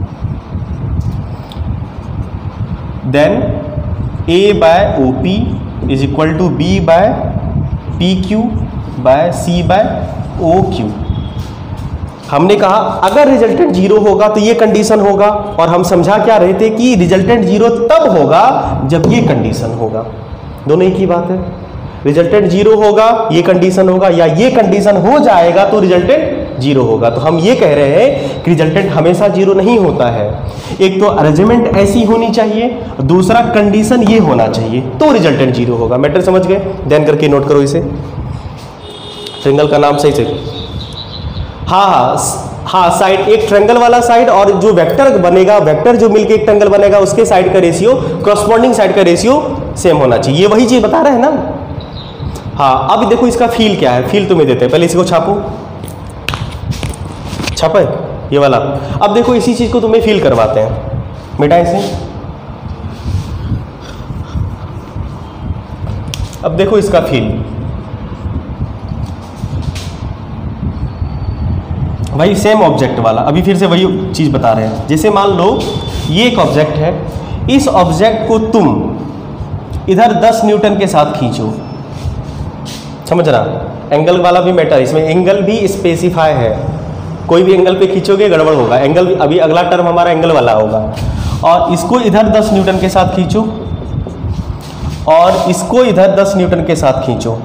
Then A by OP is equal to B by PQ by C by OQ। हमने कहा अगर रिजल्टेंट 0 होगा तो ये कंडीशन होगा, और हम समझा क्या रहे थे कि रिजल्टेंट 0 तब होगा जब ये कंडीशन होगा। दोनों एक ही बात है। रिजल्टेंट जीरो होगा, ये कंडीशन होगा, या ये कंडीशन हो जाएगा तो रिजल्टेंट जीरो होगा। तो हम ये कह रहे हैं कि रिजल्टेंट हमेशा जीरो नहीं होता है। एक तो अरेंजमेंट ऐसी होनी चाहिए, दूसरा कंडीशन ये होना चाहिए, तो रिजल्टेंट जीरो होगा। मैटर समझ गए? ध्यान करके नोट करो इसे। ट्रायंगल का नाम सही से, हाँ साइड, एक ट्रायंगल वाला साइड और जो वेक्टर बनेगा, वेक्टर जो मिलके एक ट्रायंगल बनेगा उसके साइड का रेशियो, कॉरस्पॉन्डिंग साइड का रेशियो सेम होना चाहिए। ये वही चीज बता रहे हैं ना। हाँ, अब देखो इसका फील क्या है, फील तुम्हें देते हैं। पहले इसको छापो, छापा है ये वाला। अब देखो इसी चीज को तुम्हें फील करवाते हैं, मिटा इसे। अब देखो इसका फील, वही सेम ऑब्जेक्ट वाला, अभी फिर से वही चीज बता रहे हैं। जैसे मान लो ये एक ऑब्जेक्ट है, इस ऑब्जेक्ट को तुम इधर 10 न्यूटन के साथ खींचो, समझ रहा। एंगल वाला भी मैटर, इसमें एंगल भी स्पेसिफाई है। कोई भी एंगल पे खींचोगे गड़बड़ होगा। एंगल, अभी अगला टर्म हमारा एंगल वाला होगा। और इसको इधर 10 न्यूटन के साथ खींचो और इसको इधर 10 न्यूटन के साथ खींचो,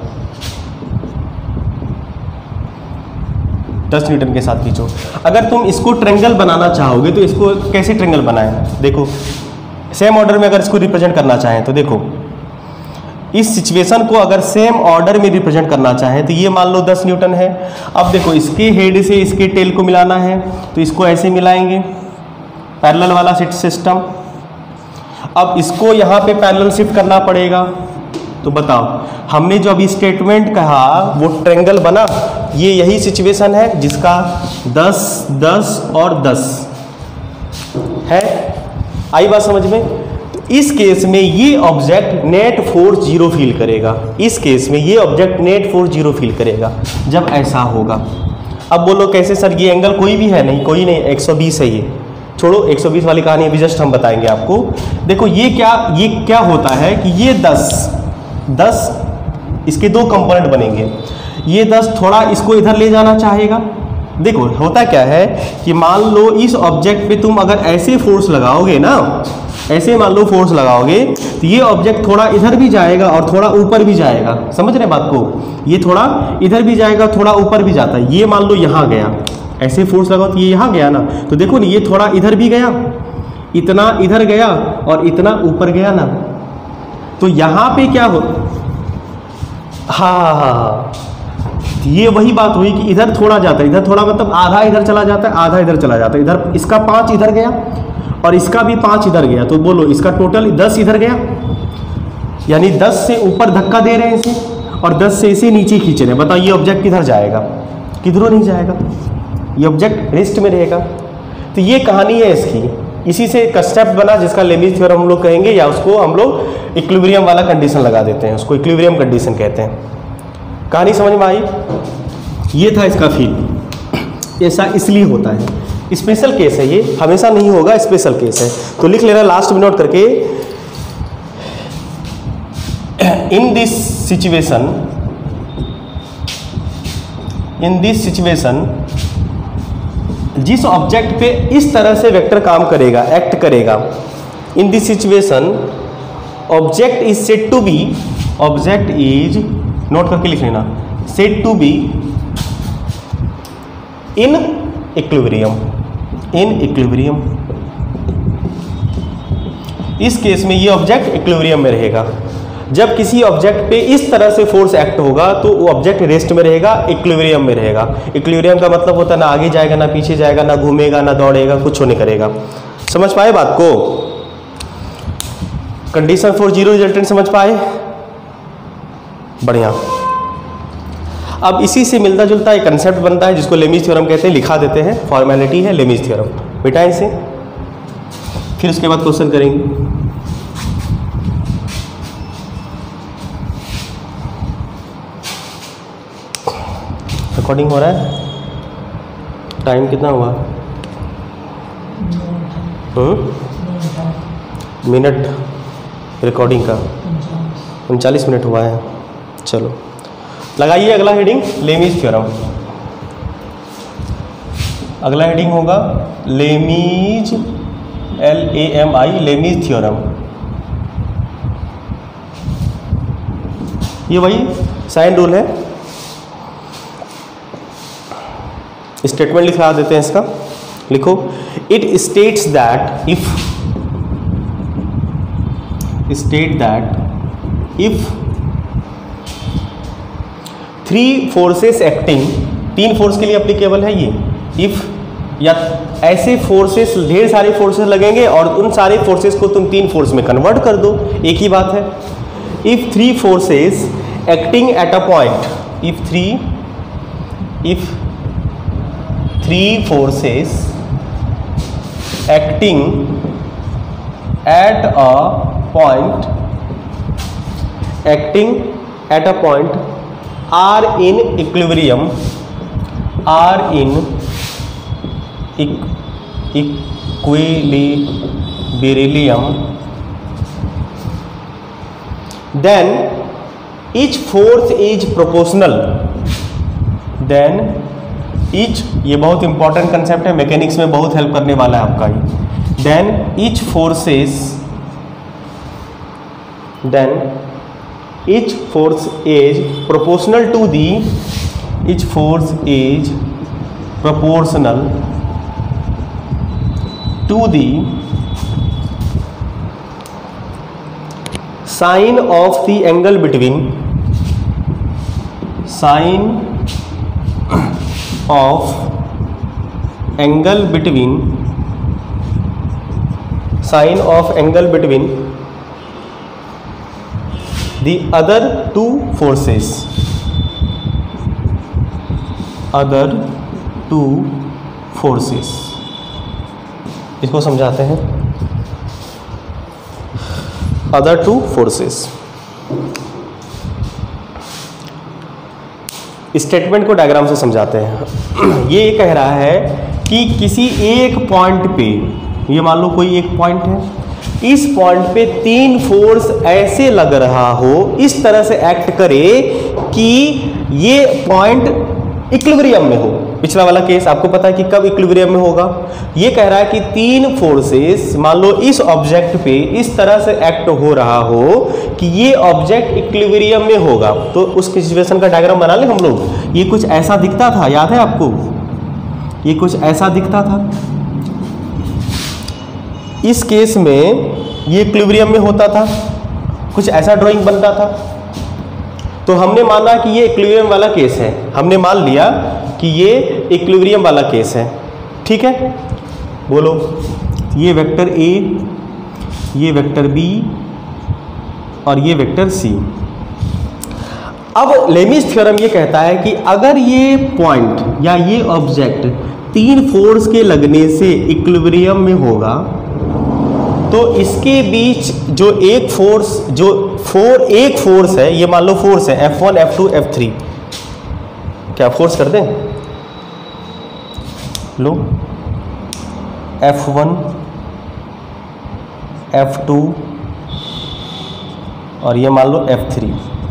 10 न्यूटन के साथ खींचो। अगर तुम इसको ट्रायंगल बनाना चाहोगे तो इसको कैसे ट्रायंगल बनाएं? देखो सेम ऑर्डर में अगर इसको रिप्रेजेंट करना चाहें तो देखो, इस सिचुएशन को अगर सेम ऑर्डर में रिप्रेजेंट करना चाहें तो ये मान लो 10 न्यूटन है। अब देखो इसके हेड से इसके टेल को मिलाना है तो इसको ऐसे मिलाएंगे, पैरेलल वाला सिस्टम। अब इसको यहाँ पे पैरेलल शिफ्ट करना पड़ेगा। तो बताओ, हमने जो अभी स्टेटमेंट कहा वो ट्रायंगल बना, ये यही सिचुएशन है जिसका 10, 10 और 10 है। आई बात समझ में? तो इस केस में ये object net force zero feel करेगा। इस केस में ये object net force zero feel करेगा जब ऐसा होगा। अब बोलो कैसे सर? ये एंगल कोई भी है? नहीं, कोई नहीं, 120 है ये। छोड़ो 120 वाली कहानी अभी जस्ट हम बताएंगे आपको। देखो ये क्या होता है कि ये 10 इसके दो कंपोनेंट बनेंगे। ये 10 थोड़ा इसको इधर ले जाना चाहेगा। देखो होता क्या है कि मान लो इस ऑब्जेक्ट पे तुम अगर ऐसे फोर्स लगाओगे ना, ऐसे मान लो फोर्स लगाओगे तो ये ऑब्जेक्ट थोड़ा इधर भी जाएगा और थोड़ा ऊपर भी जाएगा। समझ रहे बात को? ये थोड़ा इधर भी जाएगा, थोड़ा ऊपर भी जाता है। ये मान लो यहाँ गया, ऐसे फोर्स लगाओ तो ये यहाँ गया ना, तो देखो ना ये थोड़ा इधर भी गया, इतना इधर गया और इतना ऊपर गया ना। तो यहाँ पे क्या हो, हाँ, ये वही बात हुई कि इधर थोड़ा जाता है, इधर थोड़ा मतलब आधा इधर चला जाता है, आधा इधर चला जाता है। इधर इसका 5 इधर गया और इसका भी 5 इधर गया, तो बोलो इसका टोटल 10 इधर गया, यानी 10 से ऊपर धक्का दे रहे हैं इसे और 10 से इसे नीचे खींच रहे हैं। बताओ ये ऑब्जेक्ट किधर जाएगा? किधरों नहीं जाएगा, ये ऑब्जेक्ट रेस्ट में रहेगा। तो ये कहानी है इसकी। इसी से कंसेप्ट बना जिसका लेमीज थ्योरम हम लोग कहेंगे, या उसको हम लोग इक्विलिब्रियम वाला कंडीशन लगा देते हैं, उसको इक्विलिब्रियम कंडीशन कहते हैं। कहानी समझ में आई? ये था इसका फील। ऐसा इसलिए होता है, स्पेशल केस है ये, हमेशा नहीं होगा, स्पेशल केस है। तो लिख लेना लास्ट में नोट करके, इन दिस सिचुएशन जिस ऑब्जेक्ट पे इस तरह से वेक्टर काम करेगा, एक्ट करेगा, in this situation object is said to be, object is, note करके लिख लेना, said to be in equilibrium, in equilibrium. इस केस में ये ऑब्जेक्ट इक्विलिब्रियम में रहेगा। जब किसी ऑब्जेक्ट पे इस तरह से फोर्स एक्ट होगा तो वो ऑब्जेक्ट रेस्ट में रहेगा, इक्विलिब्रियम में रहेगा। इक्विलिब्रियम का मतलब होता है ना आगे जाएगा ना पीछे जाएगा, ना घूमेगा ना दौड़ेगा, कुछ नहीं करेगा। समझ पाए बात को? कंडीशन फॉर जीरो रिजल्टेंट समझ पाए? बढ़िया। अब इसी से मिलता जुलता एक कंसेप्ट बनता है जिसको लेमीज थ्योरम कहते हैं, लिखा देते हैं, फॉर्मेलिटी है लेमीज थ्योरम। बेटा इसे फिर उसके बाद क्वेश्चन करेंगे। रिकॉर्डिंग हो रहा है? टाइम कितना हुआ? मिनट रिकॉर्डिंग का 39 मिनट हुआ है। चलो लगाइए अगला हेडिंग, लेमीज थ्योरम। अगला हेडिंग होगा लेमीज, LAMI, लेमीज थ्योरम। ये वही साइन रूल है। स्टेटमेंट लिखा देते हैं इसका, लिखो it states that if three forces acting, तीन फोर्स के लिए एप्लीकेबल है ये, इफ या ऐसे फोर्सेस, ढेर सारे फोर्सेस लगेंगे और उन सारे फोर्सेस को तुम तीन फोर्स में कन्वर्ट कर दो, एक ही बात है। If three forces acting at a point, if three forces acting at a point are in equilibrium, then each force is proportional, ये बहुत इंपॉर्टेंट कंसेप्ट है, मैकेनिक्स में बहुत हेल्प करने वाला है आपका ये। then each force is proportional to the sine of the angle between the other two forces, इसको समझाते हैं। other two forces, स्टेटमेंट को डायग्राम से समझाते हैं। ये कह रहा है कि किसी एक पॉइंट पे, ये मान लो कोई एक पॉइंट है, इस पॉइंट पे तीन फोर्स ऐसे लग रहा हो, इस तरह से एक्ट करे कि ये पॉइंट इक्विलिब्रियम में हो। पिछला वाला केस आपको पता है कि कब इक्विलिब्रियम में होगा। ये कह रहा है कि तीन फोर्सेस मान लो इस ऑब्जेक्ट पे इस तरह से एक्ट हो रहा हो कि ये ऑब्जेक्ट इक्विलिब्रियम में होगा। तो उस सिचुएशन का डायग्राम बना ले हम लोग। ये कुछ ऐसा दिखता था, याद है आपको? ये कुछ ऐसा दिखता था। इस केस में ये इक्विलिब्रियम में होता था, कुछ ऐसा ड्राइंग बनता था। तो हमने माना कि ये इक्विलिब्रियम वाला केस है, हमने मान लिया कि ये इक्विलिब्रियम वाला केस है। ठीक है, बोलो ये वेक्टर ए, ये वेक्टर बी और ये वेक्टर सी। अब लेमिस थ्योरम ये कहता है कि अगर ये पॉइंट या ये ऑब्जेक्ट तीन फोर्स के लगने से इक्विलिब्रियम में होगा तो इसके बीच जो एक फोर्स है, ये मान लो फोर्स है F1, F2, F3, क्या फोर्स कर दें? लो F1, F2 और ये मान लो F3,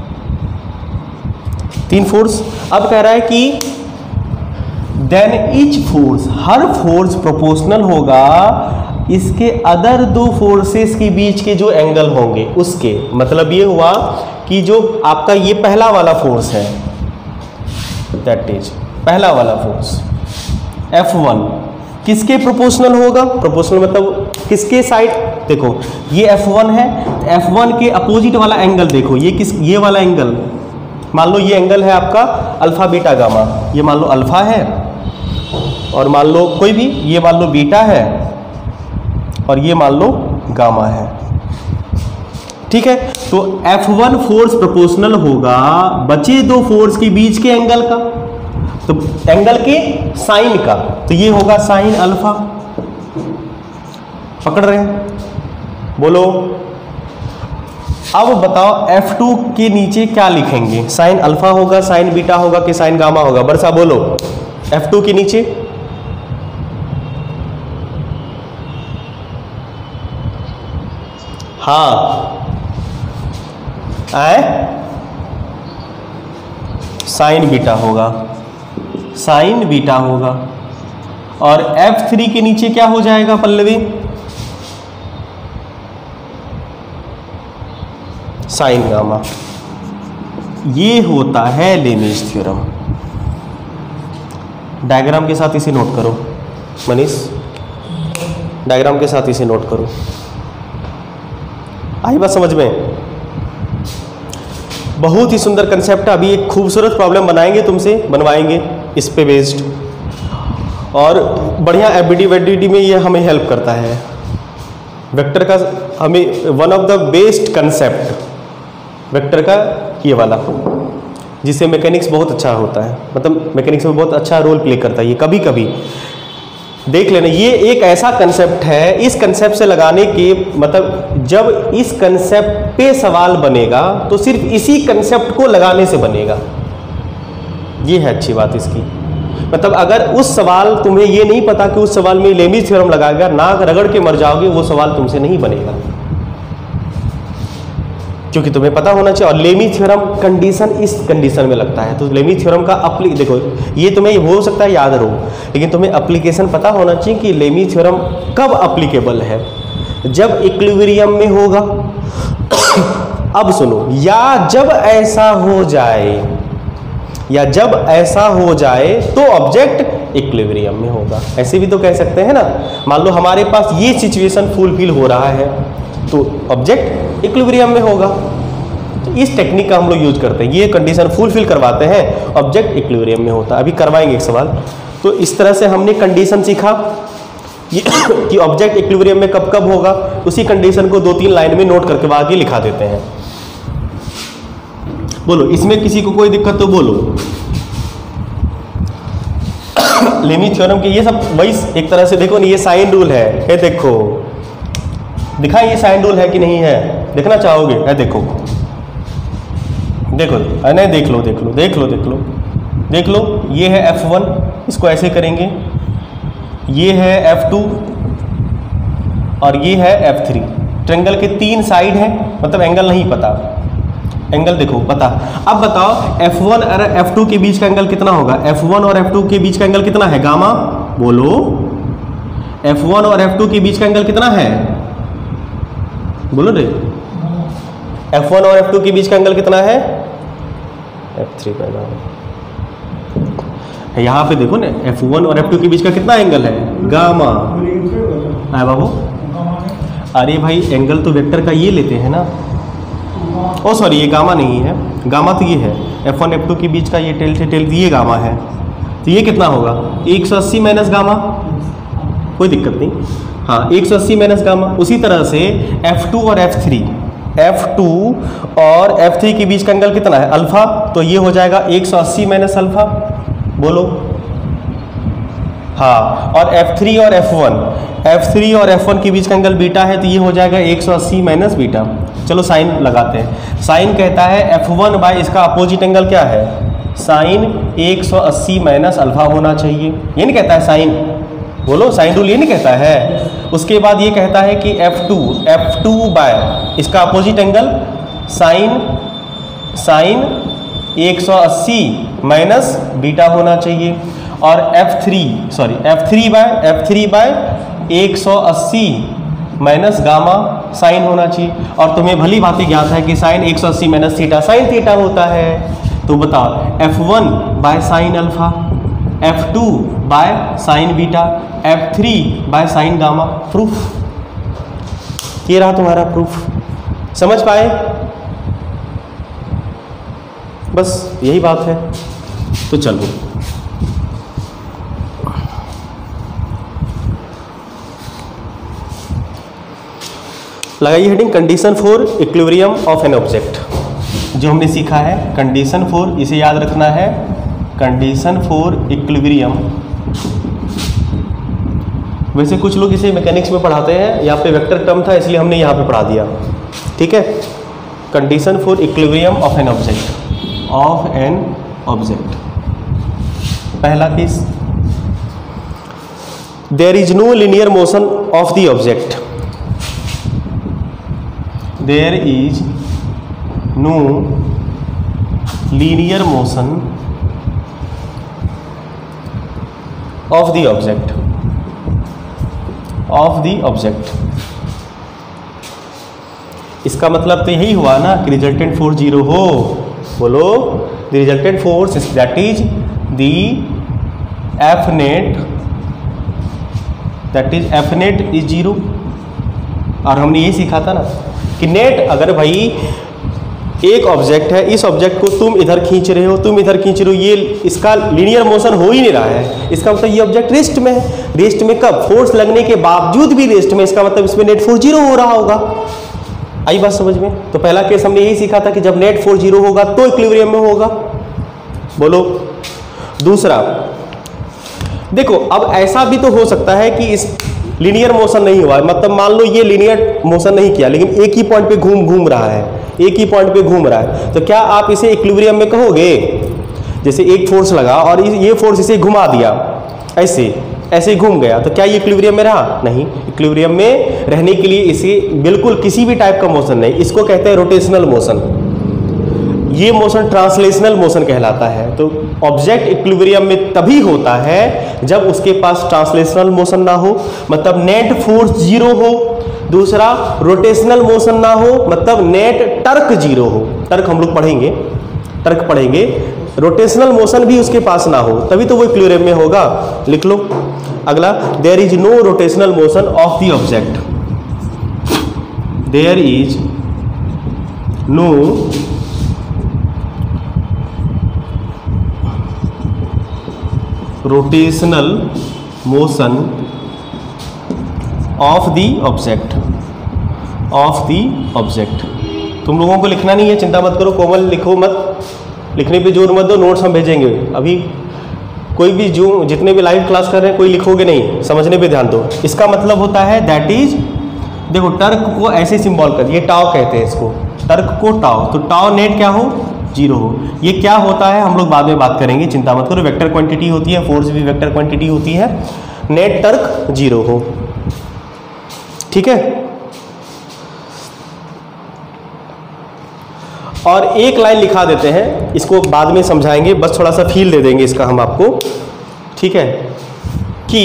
तीन फोर्स। अब कह रहा है कि देन ईच फोर्स, हर फोर्स प्रोपोर्शनल होगा इसके अदर दो फोर्सेस के बीच के जो एंगल होंगे उसके। मतलब ये हुआ कि जो आपका ये पहला वाला फोर्स है, दैट इज पहला वाला फोर्स F1 किसके प्रोपोर्शनल होगा? प्रोपोर्शनल मतलब किसके साइड? देखो ये F1 है, F1 के अपोजिट वाला एंगल देखो, ये वाला एंगल, मान लो ये एंगल है आपका अल्फा बीटा गामा, ये मान लो अल्फा है और मान लो कोई भी, ये मान लो बीटा है और ये मान लो गामा है। ठीक है, तो F1 फोर्स प्रोपोर्शनल होगा बचे दो फोर्स के बीच के एंगल का, तो एंगल के साइन का, तो ये होगा साइन अल्फा। पकड़ रहे हैं? बोलो अब बताओ F2 के नीचे क्या लिखेंगे? साइन अल्फा होगा, साइन बीटा होगा कि साइन गामा होगा? बरसा बोलो F2 के नीचे। हाँ आए, साइन बीटा होगा, साइन बीटा होगा। और F3 के नीचे क्या हो जाएगा पल्लवी? Sign gamma. ये होता है लेमीज थ्योरम। डायग्राम के साथ इसे नोट करो मनीष, डायग्राम के साथ इसे नोट करो। आई बात समझ में? बहुत ही सुंदर कंसेप्ट है। अभी एक खूबसूरत प्रॉब्लम बनवाएंगे इस पे बेस्ड, और बढ़िया एफबीडी वेडीडी में ये हमें हेल्प करता है। वेक्टर का हमें one of the best concept vector का ये वाला, जिससे मैकेनिक्स बहुत अच्छा होता है, मतलब मैकेनिक्स में बहुत अच्छा रोल प्ले करता है ये। कभी कभी देख लेना, ये एक ऐसा कंसेप्ट है, इस कंसेप्ट से लगाने के मतलब जब इस कंसेप्ट पे सवाल बनेगा तो सिर्फ इसी कंसेप्ट को लगाने से बनेगा। ये है अच्छी बात इसकी। मतलब अगर उस सवाल तुम्हें ये नहीं पता कि उस सवाल में लेमीज थ्योरम लगाएगा, नाक रगड़ के मर जाओगे, वो सवाल तुमसे नहीं बनेगा, क्योंकि तुम्हें पता होना चाहिए। और लेमीज थ्योरम कंडीशन इस कंडीशन में लगता है, तो लेमीज थ्योरम का देखो, ये तुम्हें हो सकता है याद रहो, लेकिन तुम्हें एप्लीकेशन पता होना चाहिए कि लेमीज थ्योरम कब एप्लीकेबल है, जब इक्विलिब्रियम में होगा। अब सुनो, या जब ऐसा हो जाए तो ऑब्जेक्ट इक्विलिब्रियम में होगा। ऐसे भी तो कह सकते हैं ना। मान लो हमारे पास ये सिचुएशन फुलफिल हो रहा है तो ऑब्जेक्ट इक्विलिब्रियम में होगा। तो इस टेक्निक का हम लोग यूज करते हैं, ये कंडीशन फुलफिल करवाते हैं, ऑब्जेक्ट इक्विलिब्रियम में होता है। अभी करवाएंगे एक सवाल। तो इस तरह से हमने कंडीशन सीखा कि ऑब्जेक्ट इक्विलिब्रियम में कब कब होगा। उसी कंडीशन को 2-3 लाइन में नोट करके आगे लिखा देते हैं। बोलो, इसमें किसी को कोई दिक्कत तो बोलो। लेमीज थ्योरम के ये सब वही एक तरह से देखो ना, ये साइन रूल है। ये देखो, दिखाई ये साइन रूल है कि नहीं है, देखना चाहोगे? है देखो नहीं, देख लो। ये है F1, इसको ऐसे करेंगे, ये है F2 और ये है F3। ट्रायंगल के 3 साइड हैं, मतलब एंगल नहीं पता, एंगल देखो पता। अब बताओ F1 और F2 के बीच का एंगल कितना होगा? F1 और F2 के बीच का एंगल कितना है? गामा। बोलो, F1 और F2 के बीच का एंगल कितना है? बोलो रे, F1 और F2 के बीच का एंगल कितना है? F3 का। यहाँ पे देखो ना, F1 और F2 के बीच का कितना एंगल है? गामा। है बाबू? अरे भाई, एंगल तो वेक्टर का ये लेते हैं ना। ओ सॉरी, ये गामा नहीं है, गामा तो ये है। F1 F2 के बीच का ये टेल से टेल, ये गामा है। तो ये कितना होगा? 180 माइनस गामा। कोई दिक्कत नहीं, हाँ 180 माइनस गामा। उसी तरह से F2 और F3 और F3 के बीच का एंगल कितना है? अल्फा। तो ये हो जाएगा 180 माइनस अल्फा। बोलो, हाँ। और F3 और F1 के बीच का एंगल बीटा है, तो ये हो जाएगा 180 माइनस बीटा। चलो साइन लगाते हैं। साइन कहता है F1 बाय इसका अपोजिट एंगल क्या है? साइन 180 माइनस अल्फा होना चाहिए। ये नहीं कहता है साइन? बोलो, साइन रूल ये नहीं कहता है? उसके बाद ये कहता है कि F2 बाय इसका opposite angle sine 180 minus beta होना चाहिए। और F3 bye 180 minus gamma sign होना चाहिए। और तुम्हें भली भांति ज्ञात है कि sine 180 minus theta sine theta होता है। तो बताओ, F1 by sine alpha, F2 by sine beta, F3 by sine gamma. Proof ये रहा तुम्हारा प्रूफ। समझ पाए? बस यही बात है। तो चलो, लगाइए heading condition for equilibrium of an object. जो हमने सीखा है कंडीशन फॉर, इसे याद रखना है, कंडीशन फॉर इक्विलिब्रियम। वैसे कुछ लोग इसे मैकेनिक्स में पढ़ाते हैं, यहाँ पे वेक्टर टर्म था इसलिए हमने यहाँ पे पढ़ा दिया, ठीक है। Condition for equilibrium of an object. पहला केस, there is no linear motion of the object. There is no linear motion of the object। इसका मतलब तो यही हुआ ना कि रिजल्टेंट फोर्स 0 हो। बोलो, the resultant force that is the F net is zero. और हमने ये सीखा था ना कि नेट, अगर भाई एक ऑब्जेक्ट है, इस ऑब्जेक्ट को तुम इधर खींच रहे हो, तुम इधर खींच रहे हो, ये इसका लीनियर मोशन हो ही नहीं रहा है, इसका मतलब ये ऑब्जेक्ट रेस्ट में है। रेस्ट में कब? फोर्स लगने के बावजूद भी रेस्ट में, इसका मतलब इसमें नेट फोर्स जीरो हो रहा होगा। आई बात समझ में? तो पहला केस हमने यही सीखा था कि जब नेट फोर्स जीरो होगा तो इक्विलिब्रियम में होगा। बोलो। दूसरा देखो, अब ऐसा भी तो हो सकता है कि इस लीनियर मोशन नहीं हुआ, मतलब मान लो ये लीनियर मोशन नहीं किया, लेकिन एक ही पॉइंट पे घूम रहा है, एक ही पॉइंट पे घूम रहा है, तो क्या आप इसे इक्विलिब्रियम में कहोगे? जैसे एक फोर्स लगा और ये फोर्स इसे घुमा दिया, ऐसे घूम गया, तो क्या ये इक्विलिब्रियम में रहा? नहीं। इक्विलिब्रियम में रहने के लिए इसे बिल्कुल किसी भी टाइप का मोशन नहीं, इसको कहते हैं रोटेशनल मोशन। ये मोशन ट्रांसलेशनल मोशन कहलाता है। तो ऑब्जेक्ट इक्विलिब्रियम में तभी होता है जब उसके पास ट्रांसलेशनल मोशन ना हो, मतलब नेट फोर्स जीरो हो। दूसरा, रोटेशनल मोशन ना हो, मतलब नेट टर्क जीरो हो। टर्क हम लोग पढ़ेंगे, रोटेशनल मोशन भी उसके पास ना हो, तभी तो वो इक्विलिब्रियम में होगा। लिख लो अगला, there is no rotational motion of the object. There is no rotational motion of the object. तुम लोगों को लिखना नहीं है, चिंता मत करो, कोमल लिखो मत, लिखने पे जोर मत दो, नोट्स हम भेजेंगे। अभी कोई भी जो जितने भी लाइव क्लास कर रहे हैं कोई लिखोगे नहीं, समझने पे ध्यान दो। इसका मतलब होता है दैट इज, देखो टर्क को ऐसे सिंबल कर, ये टाव कहते हैं इसको, टर्क को टाव, तो टाव नेट क्या हो? जीरो हो। ये क्या होता है हम लोग बाद में बात करेंगे, चिंता मत करो। वेक्टर क्वांटिटी होती है, फोर्स भी वेक्टर क्वांटिटी होती है। नेट टर्क जीरो हो, ठीक है। और एक लाइन लिखा देते हैं, इसको बाद में समझाएंगे, बस थोड़ा सा फील दे देंगे इसका हम आपको, ठीक है। कि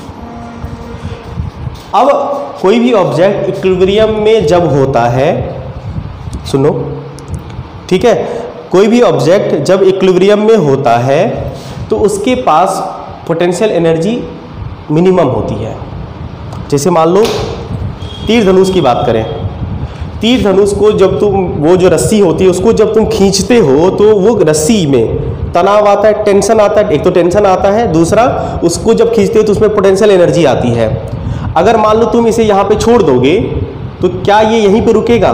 अब कोई भी ऑब्जेक्ट इक्विलिब्रियम में जब होता है, सुनो, ठीक है, कोई भी ऑब्जेक्ट जब इक्विलिब्रियम में होता है तो उसके पास पोटेंशियल एनर्जी मिनिमम होती है। जैसे मान लो तीर धनुष की बात करें, तीर धनुष को जब तुम, वो जो रस्सी होती है उसको जब तुम खींचते हो तो वो रस्सी में तनाव आता है, टेंशन आता है। एक तो टेंशन आता है, दूसरा उसको जब खींचते हो तो उसमें पोटेंशियल एनर्जी आती है। अगर मान लो तुम इसे यहाँ पे छोड़ दोगे तो क्या ये यहीं पे रुकेगा?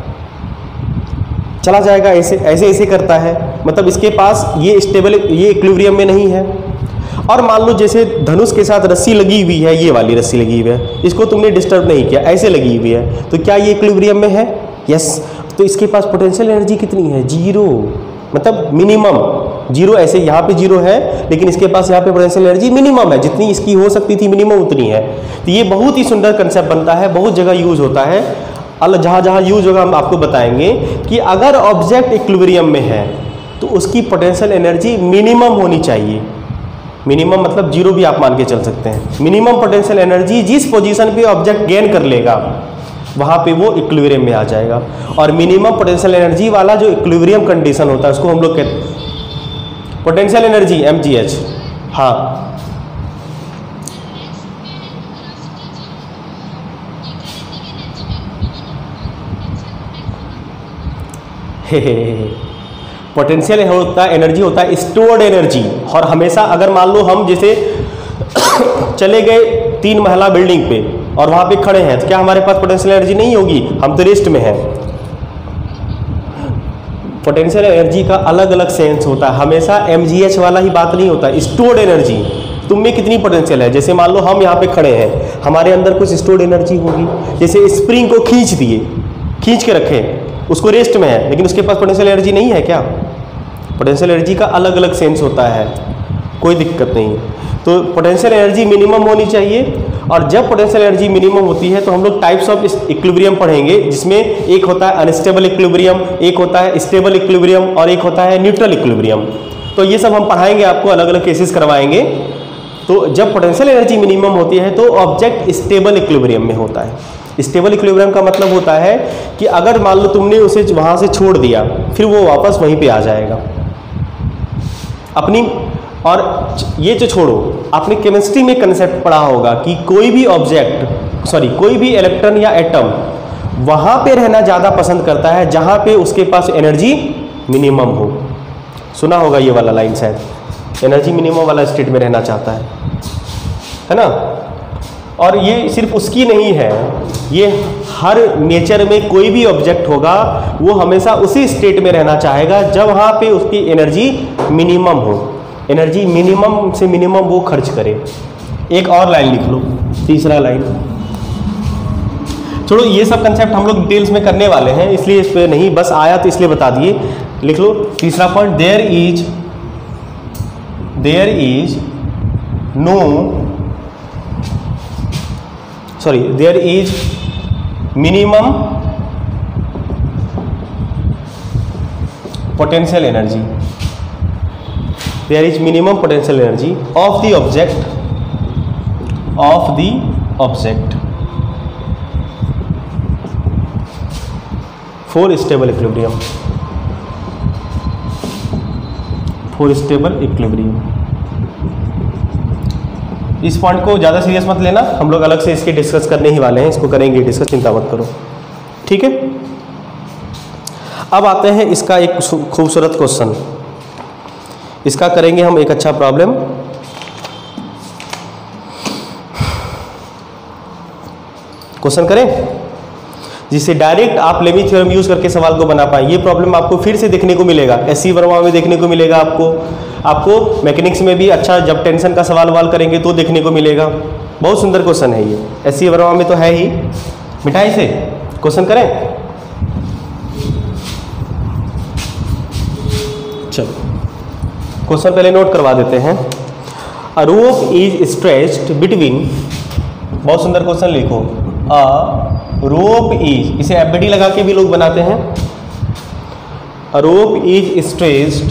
चला जाएगा, ऐसे करता है, मतलब इसके पास ये स्टेबल, ये इक्विलिब्रियम में नहीं है। और मान लो जैसे धनुष के साथ रस्सी लगी हुई है, ये वाली रस्सी लगी हुई है, इसको तुमने डिस्टर्ब नहीं किया, ऐसे लगी हुई है, तो क्या ये इक्विलिब्रियम में है? यस। तो इसके पास पोटेंशियल एनर्जी कितनी है? जीरो, मतलब मिनिमम जीरो। ऐसे यहाँ पे जीरो है, लेकिन इसके पास यहाँ पे पोटेंशियल एनर्जी मिनिमम है, जितनी इसकी हो सकती थी मिनिमम उतनी है। तो ये बहुत ही सुंदर कंसेप्ट बनता है, बहुत जगह यूज होता है। जहाँ जहाँ यूज होगा हम आपको बताएंगे कि अगर ऑब्जेक्ट इक्विलिब्रियम में है तो उसकी पोटेंशियल एनर्जी मिनिमम होनी चाहिए। मिनिमम मतलब जीरो भी आप मान के चल सकते हैं। मिनिमम पोटेंशियल एनर्जी जिस पोजीशन पे ऑब्जेक्ट गेन कर लेगा वहाँ पे वो इक्विलिब्रियम में आ जाएगा। और मिनिमम पोटेंशियल एनर्जी वाला जो इक्विलिब्रियम कंडीशन होता है उसको हम लोग कहते हैं पोटेंशियल एनर्जी, MGH। हाँ, पोटेंशियल एनर्जी होता है स्टोर्ड एनर्जी। और हमेशा अगर मान लो हम जैसे चले गए 3 महला बिल्डिंग पे और वहाँ पे खड़े हैं, तो क्या हमारे पास पोटेंशियल एनर्जी नहीं होगी? हम तो रेस्ट में हैं। पोटेंशियल एनर्जी का अलग अलग सेंस होता है, हमेशा MGH वाला ही बात नहीं होता। स्टोर्ड एनर्जी, तुम में कितनी पोटेंशियल है? जैसे मान लो हम यहाँ पे खड़े हैं, हमारे अंदर कुछ स्टोर्ड एनर्जी होगी। जैसे स्प्रिंग को खींच दिए, खींच के रखे, उसको रेस्ट में है, लेकिन उसके पास पोटेंशियल एनर्जी नहीं है क्या? पोटेंशियल एनर्जी का अलग अलग सेंस होता है, कोई दिक्कत नहीं है। तो पोटेंशियल एनर्जी मिनिमम होनी चाहिए। और जब पोटेंशियल एनर्जी मिनिमम होती है तो हम लोग टाइप्स ऑफ इक्विलिब्रियम पढ़ेंगे, जिसमें एक होता है अनस्टेबल इक्विलिब्रियम, एक होता है स्टेबल इक्विलिब्रियम और एक होता है न्यूट्रल इक्विलिब्रियम। तो ये सब हम पढ़ाएंगे, आपको अलग अलग केसेस करवाएंगे। तो जब पोटेंशियल एनर्जी मिनिमम होती है तो ऑब्जेक्ट स्टेबल इक्विलिब्रियम में होता है। स्टेबल इक्विलिब्रियम का मतलब होता है कि अगर मान लो तुमने उसे वहाँ से छोड़ दिया, फिर वो वापस वहीं पे आ जाएगा अपनी। और ये जो छोड़ो, आपने केमिस्ट्री में कंसेप्ट पढ़ा होगा कि कोई भी ऑब्जेक्ट कोई भी इलेक्ट्रॉन या एटम वहाँ पे रहना ज़्यादा पसंद करता है जहाँ पे उसके पास एनर्जी मिनिमम हो। सुना होगा ये वाला लाइन शायद, एनर्जी मिनिमम वाला स्टेट में रहना चाहता है ना। और ये सिर्फ उसकी नहीं है, ये हर नेचर में कोई भी ऑब्जेक्ट होगा वो हमेशा उसी स्टेट में रहना चाहेगा जब वहाँ पे उसकी एनर्जी मिनिमम हो, एनर्जी मिनिमम से मिनिमम वो खर्च करे। एक और लाइन लिख लो, तीसरा लाइन। छोड़ो ये सब कंसेप्ट हम लोग डिटेल्स में करने वाले हैं, इसलिए इस पे नहीं, बस आया तो इसलिए बता दिए। लिख लो तीसरा point, there is minimum potential energy, there is minimum potential energy of the object for stable equilibrium, इस पॉइंट को ज़्यादा सीरियस मत लेना, हम लोग अलग से इसके डिस्कस करने ही वाले हैं, इसको करेंगे डिस्कस, चिंता मत करो, ठीक है। अब आते हैं इसका एक खूबसूरत क्वेश्चन, इसका करेंगे हम एक अच्छा प्रॉब्लम। क्वेश्चन करें जिससे डायरेक्ट आप लेमी थ्योरम यूज करके सवाल को बना पाए। ये प्रॉब्लम आपको फिर से देखने को मिलेगा, एससी वर्मा में देखने को मिलेगा, आपको मैकेनिक्स में भी अच्छा जब टेंशन का सवाल वाल करेंगे तो देखने को मिलेगा। बहुत सुंदर क्वेश्चन है ये, एससी वर्मा में तो है ही। मिठाई से क्वेश्चन करें, चलो क्वेश्चन पहले नोट करवा देते हैं। A rope is stretched between, बहुत सुंदर क्वेश्चन लिखो, अ रोप इज, इसे एफबीडी लगा के भी लोग बनाते हैं। A rope is stretched,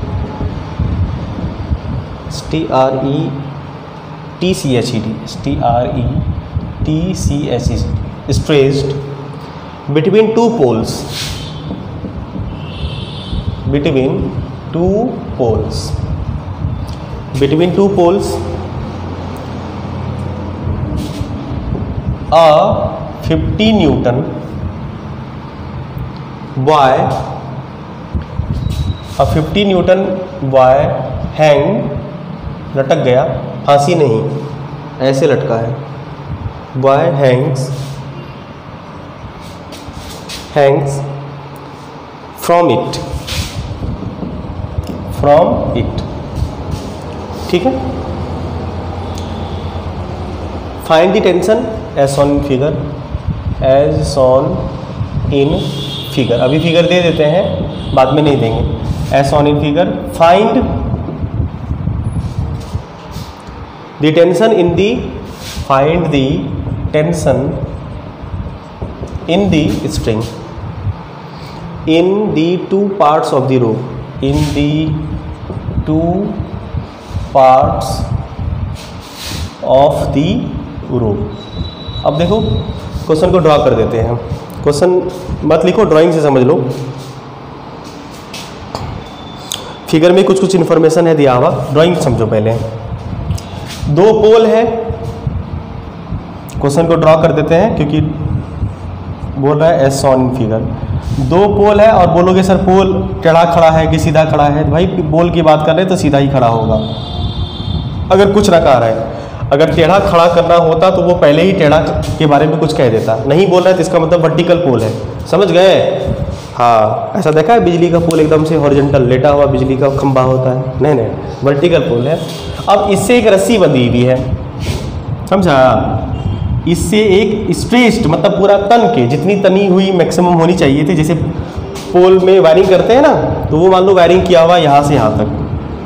stretched between two poles, a 50 newton by hang, लटक गया, फांसी नहीं, ऐसे लटका है, बाय हैंग्स फ्रॉम इट, ठीक है। Find the tension as shown in figure, अभी फिगर दे देते हैं, बाद में नहीं देंगे। As shown in figure, find the tension in the string in the two parts of the rope, अब देखो क्वेश्चन को ड्रॉ कर देते हैं। क्वेश्चन मत लिखो, ड्राइंग से समझ लो। फिगर में कुछ इन्फॉर्मेशन है दिया हुआ, ड्राइंग समझो पहले। दो पोल है, क्वेश्चन को ड्रॉ कर देते हैं क्योंकि बोल रहा है एस ऑन फिगर। दो पोल है और बोलोगे सर पोल टेढ़ा खड़ा है कि सीधा खड़ा है, भाई पोल की बात कर रहे हैं तो सीधा ही खड़ा होगा अगर कुछ रखा रहा है। अगर टेढ़ा खड़ा करना होता तो वो पहले ही टेढ़ा के बारे में कुछ कह देता। नहीं बोल रहा है तो इसका मतलब वर्टिकल पोल है, समझ गए। हाँ, ऐसा देखा है बिजली का पोल एकदम से हॉरिजॉन्टल लेटा हुआ बिजली का खंभा होता है, नहीं वर्टिकल पोल है। अब इससे एक रस्सी बंधी हुई है, समझा। इससे एक स्ट्रेच्ड मतलब पूरा तन के, जितनी तनी हुई मैक्सिमम होनी चाहिए थी, जैसे पोल में वायरिंग करते हैं ना, तो वो मान लो वायरिंग किया हुआ यहाँ से यहाँ तक,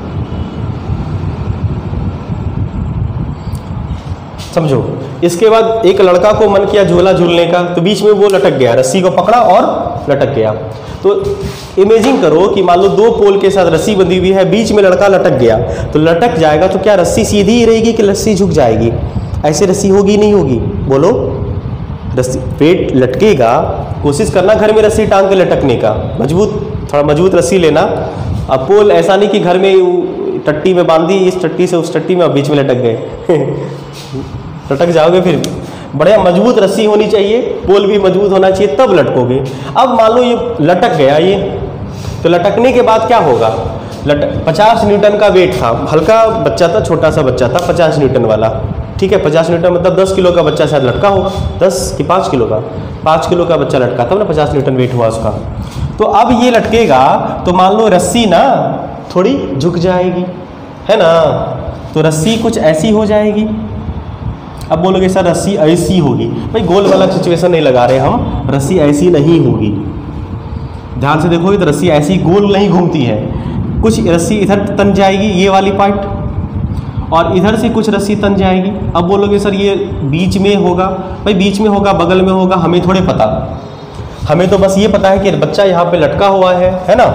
समझो। इसके बाद एक लड़का को मन किया झूला झूलने का, तो बीच में वो लटक गया, रस्सी को पकड़ा और लटक गया। तो इमेजिन करो कि मान लो दो पोल के साथ रस्सी बंधी हुई है, बीच में लड़का लटक गया, तो लटक जाएगा तो क्या रस्सी सीधी ही रहेगी कि रस्सी झुक जाएगी? ऐसे रस्सी होगी नहीं होगी? बोलो, रस्सी वेट लटकेगा, कोशिश करना घर में रस्सी टांग के लटकने का, थोड़ा मजबूत रस्सी लेना। अब पोल ऐसा नहीं कि घर में टट्टी में बांधी, इस टट्टी से उस टट्टी में अब बीच में लटक गए लटक जाओगे। फिर बढ़िया मजबूत रस्सी होनी चाहिए, पोल भी मजबूत होना चाहिए, तब लटकोगे। अब मान लो ये लटक गया ये, तो लटकने के बाद क्या होगा? 50 न्यूटन का वेट था, हल्का बच्चा था, छोटा सा बच्चा था, 50 न्यूटन वाला, ठीक है। 50 न्यूटन मतलब 10 किलो का बच्चा शायद लटका होगा, 10 कि 5 किलो का, 5 किलो का बच्चा लटका तब ना 50 न्यूटन वेट हुआ उसका। तो अब ये लटकेगा तो मान लो रस्सी ना थोड़ी झुक जाएगी, है ना, तो रस्सी कुछ ऐसी हो जाएगी। अब बोलोगे सर रस्सी ऐसी होगी, भाई गोल वाला सिचुएशन नहीं लगा रहे हम, रस्सी ऐसी नहीं होगी। ध्यान से देखोगे तो रस्सी ऐसी गोल नहीं घूमती है, कुछ रस्सी इधर तन जाएगी ये वाली पार्ट, और इधर से कुछ रस्सी तन जाएगी। अब बोलोगे सर ये बीच में होगा, भाई बीच में होगा, बगल में होगा, हमें थोड़े पता, हमें तो बस ये पता है कि बच्चा यहाँ पे लटका हुआ है ना।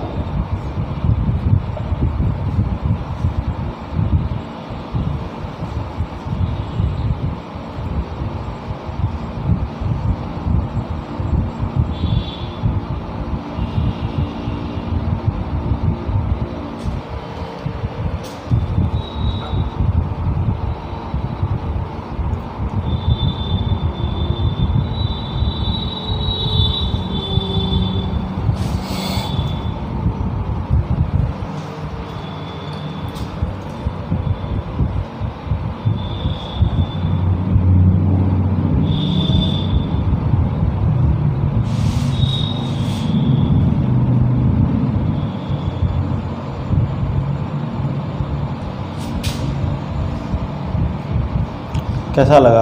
कैसा लगा?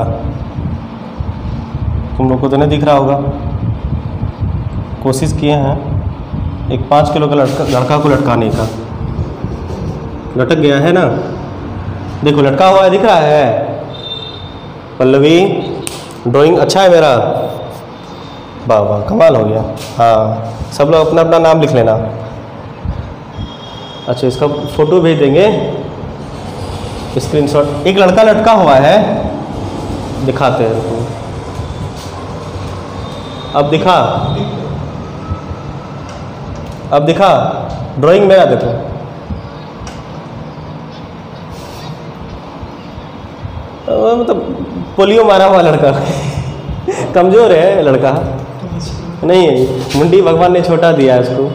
तुम लोग को तो नहीं दिख रहा होगा। कोशिश किए हैं एक 5 किलो का लड़का को लटकाने का, लटक गया है ना, देखो लटका हुआ है, दिख रहा है। पल्लवी ड्राइंग अच्छा है मेरा, वाह वाह कमाल हो गया। हाँ सब लोग अपना अपना नाम लिख लेना। अच्छा इसका फोटो भेज देंगे, स्क्रीनशॉट। एक लड़का लटका हुआ है, दिखाते हैं तुम। अब दिखा, अब दिखा ड्राइंग मेरा देखो। मतलब पोलियो मारा हुआ लड़का कमजोर है लड़का, नहीं है, मुंडी भगवान ने छोटा दिया है उसको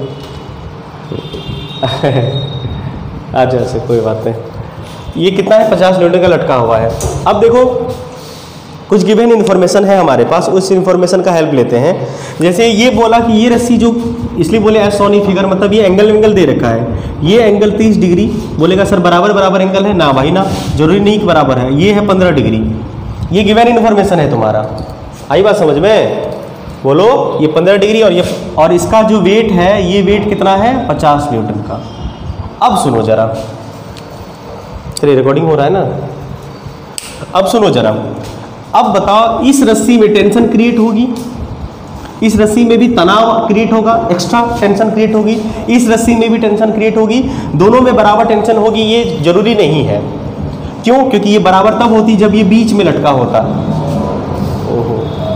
अच्छा से कोई बात नहीं। ये कितना है? 50 न्यूटन का लटका हुआ है। अब देखो कुछ गिवन इन्फॉर्मेशन है हमारे पास, उस इन्फॉर्मेशन का हेल्प लेते हैं। जैसे ये बोला कि ये रस्सी जो, इसलिए बोले एसोनी फिगर, मतलब ये एंगल विंगल दे रखा है, ये एंगल 30 डिग्री। बोलेगा सर बराबर बराबर एंगल है ना? भाई ना, जरूरी नहीं कि बराबर है, ये है 15 डिग्री। ये गिवन इन्फॉर्मेशन है तुम्हारा, आई बात समझ में? बोलो ये 15 डिग्री और इसका जो वेट है, ये वेट कितना है? 50 न्यूटन का। अब सुनो जरा, चलिए रिकॉर्डिंग हो रहा है ना, अब सुनो जरा। अब बताओ इस रस्सी में टेंशन क्रिएट होगी, इस रस्सी में भी तनाव क्रिएट होगा, एक्स्ट्रा टेंशन क्रिएट होगी, इस रस्सी में भी टेंशन क्रिएट होगी, दोनों में बराबर टेंशन होगी। ये जरूरी नहीं है, क्यों? क्योंकि ये बराबर तब होती जब ये बीच में लटका होता। ओहो,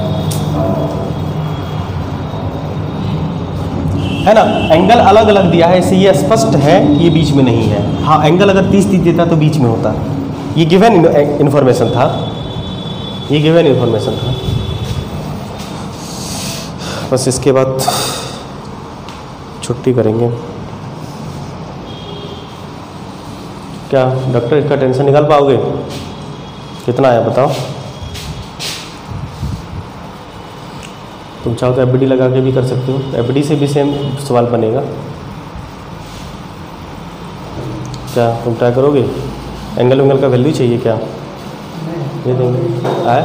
है ना, एंगल अलग अलग दिया है, इससे ये स्पष्ट है कि ये बीच में नहीं है। हाँ एंगल अगर 30 देता तो बीच में होता। ये गिवन इन्फॉर्मेशन था, ये गिवन इन्फॉर्मेशन था। बस इसके बाद छुट्टी करेंगे। क्या डॉक्टर इसका टेंशन निकाल पाओगे? कितना आया बताओ? तुम चाहो तो एफबीडी लगा के भी कर सकते हो, एफबीडी से भी सेम सवाल बनेगा। क्या तुम ट्राई करोगे? एंगल वेंगल का वैल्यू चाहिए क्या? दे देंगे। आए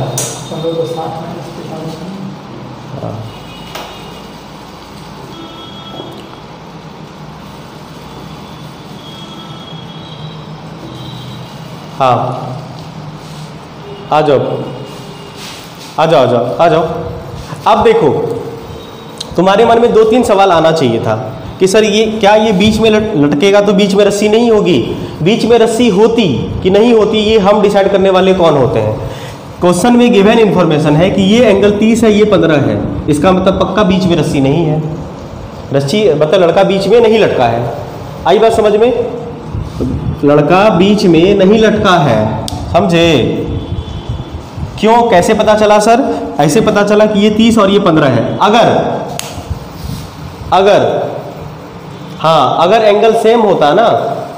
हाँ आ जाओ आ जाओ आ जाओ आ जाओ। अब देखो तुम्हारे मन में 2-3 सवाल आना चाहिए था कि सर ये क्या ये बीच में लटकेगा तो बीच में रस्सी नहीं होगी? बीच में रस्सी होती कि नहीं होती ये हम डिसाइड करने वाले कौन होते हैं? क्वेश्चन में गिवन इन्फॉर्मेशन है कि ये एंगल 30 है, ये 15 है, इसका मतलब पक्का बीच में रस्सी नहीं है, रस्सी मतलब लड़का बीच में नहीं लटका है। आई बात समझ में? लड़का बीच में नहीं लटका है, समझे? क्यों, कैसे पता चला सर? ऐसे पता चला कि ये 30 और ये 15 है। अगर एंगल सेम होता ना,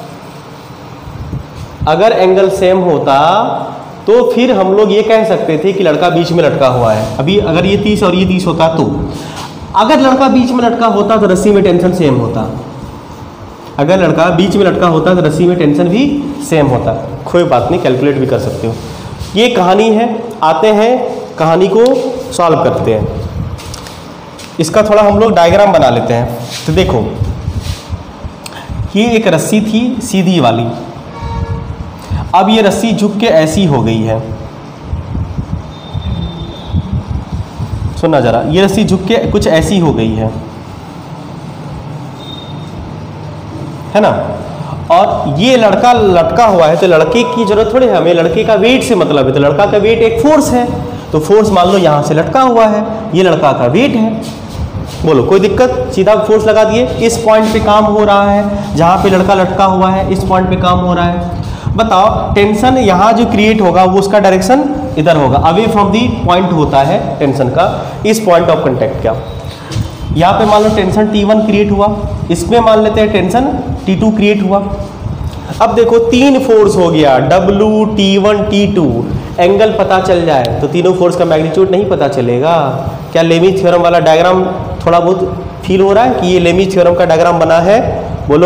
अगर एंगल सेम होता तो फिर हम लोग ये कह सकते थे कि लड़का बीच में लटका हुआ है। अभी अगर ये 30 और ये 30 होता तो अगर लड़का बीच में लटका होता तो रस्सी में टेंशन सेम होता, अगर लड़का बीच में लटका होता तो रस्सी में टेंशन भी सेम होता। कोई बात नहीं, कैलकुलेट भी कर सकते हो। ये कहानी है, आते हैं कहानी को सॉल्व करते हैं। इसका थोड़ा हम लोग डायग्राम बना लेते हैं। तो देखो, ये एक रस्सी थी सीधी वाली, अब ये रस्सी झुक के ऐसी हो गई है। सुनना जरा, ये रस्सी झुक के कुछ ऐसी हो गई है ना? और ये लड़का लटका हुआ है, तो लड़के की जरूरत थोड़ी है हमें, लड़के का वेट से मतलब है। तो लड़का का वेट एक फोर्स है, तो फोर्स मान लो यहाँ से लटका हुआ है, ये लड़का का वेट है। बोलो कोई दिक्कत? सीधा फोर्स लगा दिए। इस पॉइंट पे काम हो रहा है, जहाँ पे लड़का लटका हुआ है, इस पॉइंट पे काम हो रहा है। बताओ, टेंशन यहाँ जो क्रिएट होगा वो उसका डायरेक्शन इधर होगा, अवे फ्रॉम दी पॉइंट होता है टेंशन का, इस पॉइंट ऑफ कांटेक्ट का। यहाँ पे मान लो टेंशन T1 क्रिएट हुआ, इसमें मान लेते हैं टेंशन T2 क्रिएट हुआ। अब देखो, तीन फोर्स हो गया, W, T1, T2। एंगल पता चल जाए तो तीनों फोर्स का मैग्नीट्यूड नहीं पता चलेगा क्या? लेमी थ्योरम वाला डायग्राम थोड़ा बहुत फील हो रहा है कि ये लेमी थ्योरम का डायग्राम बना है? बोलो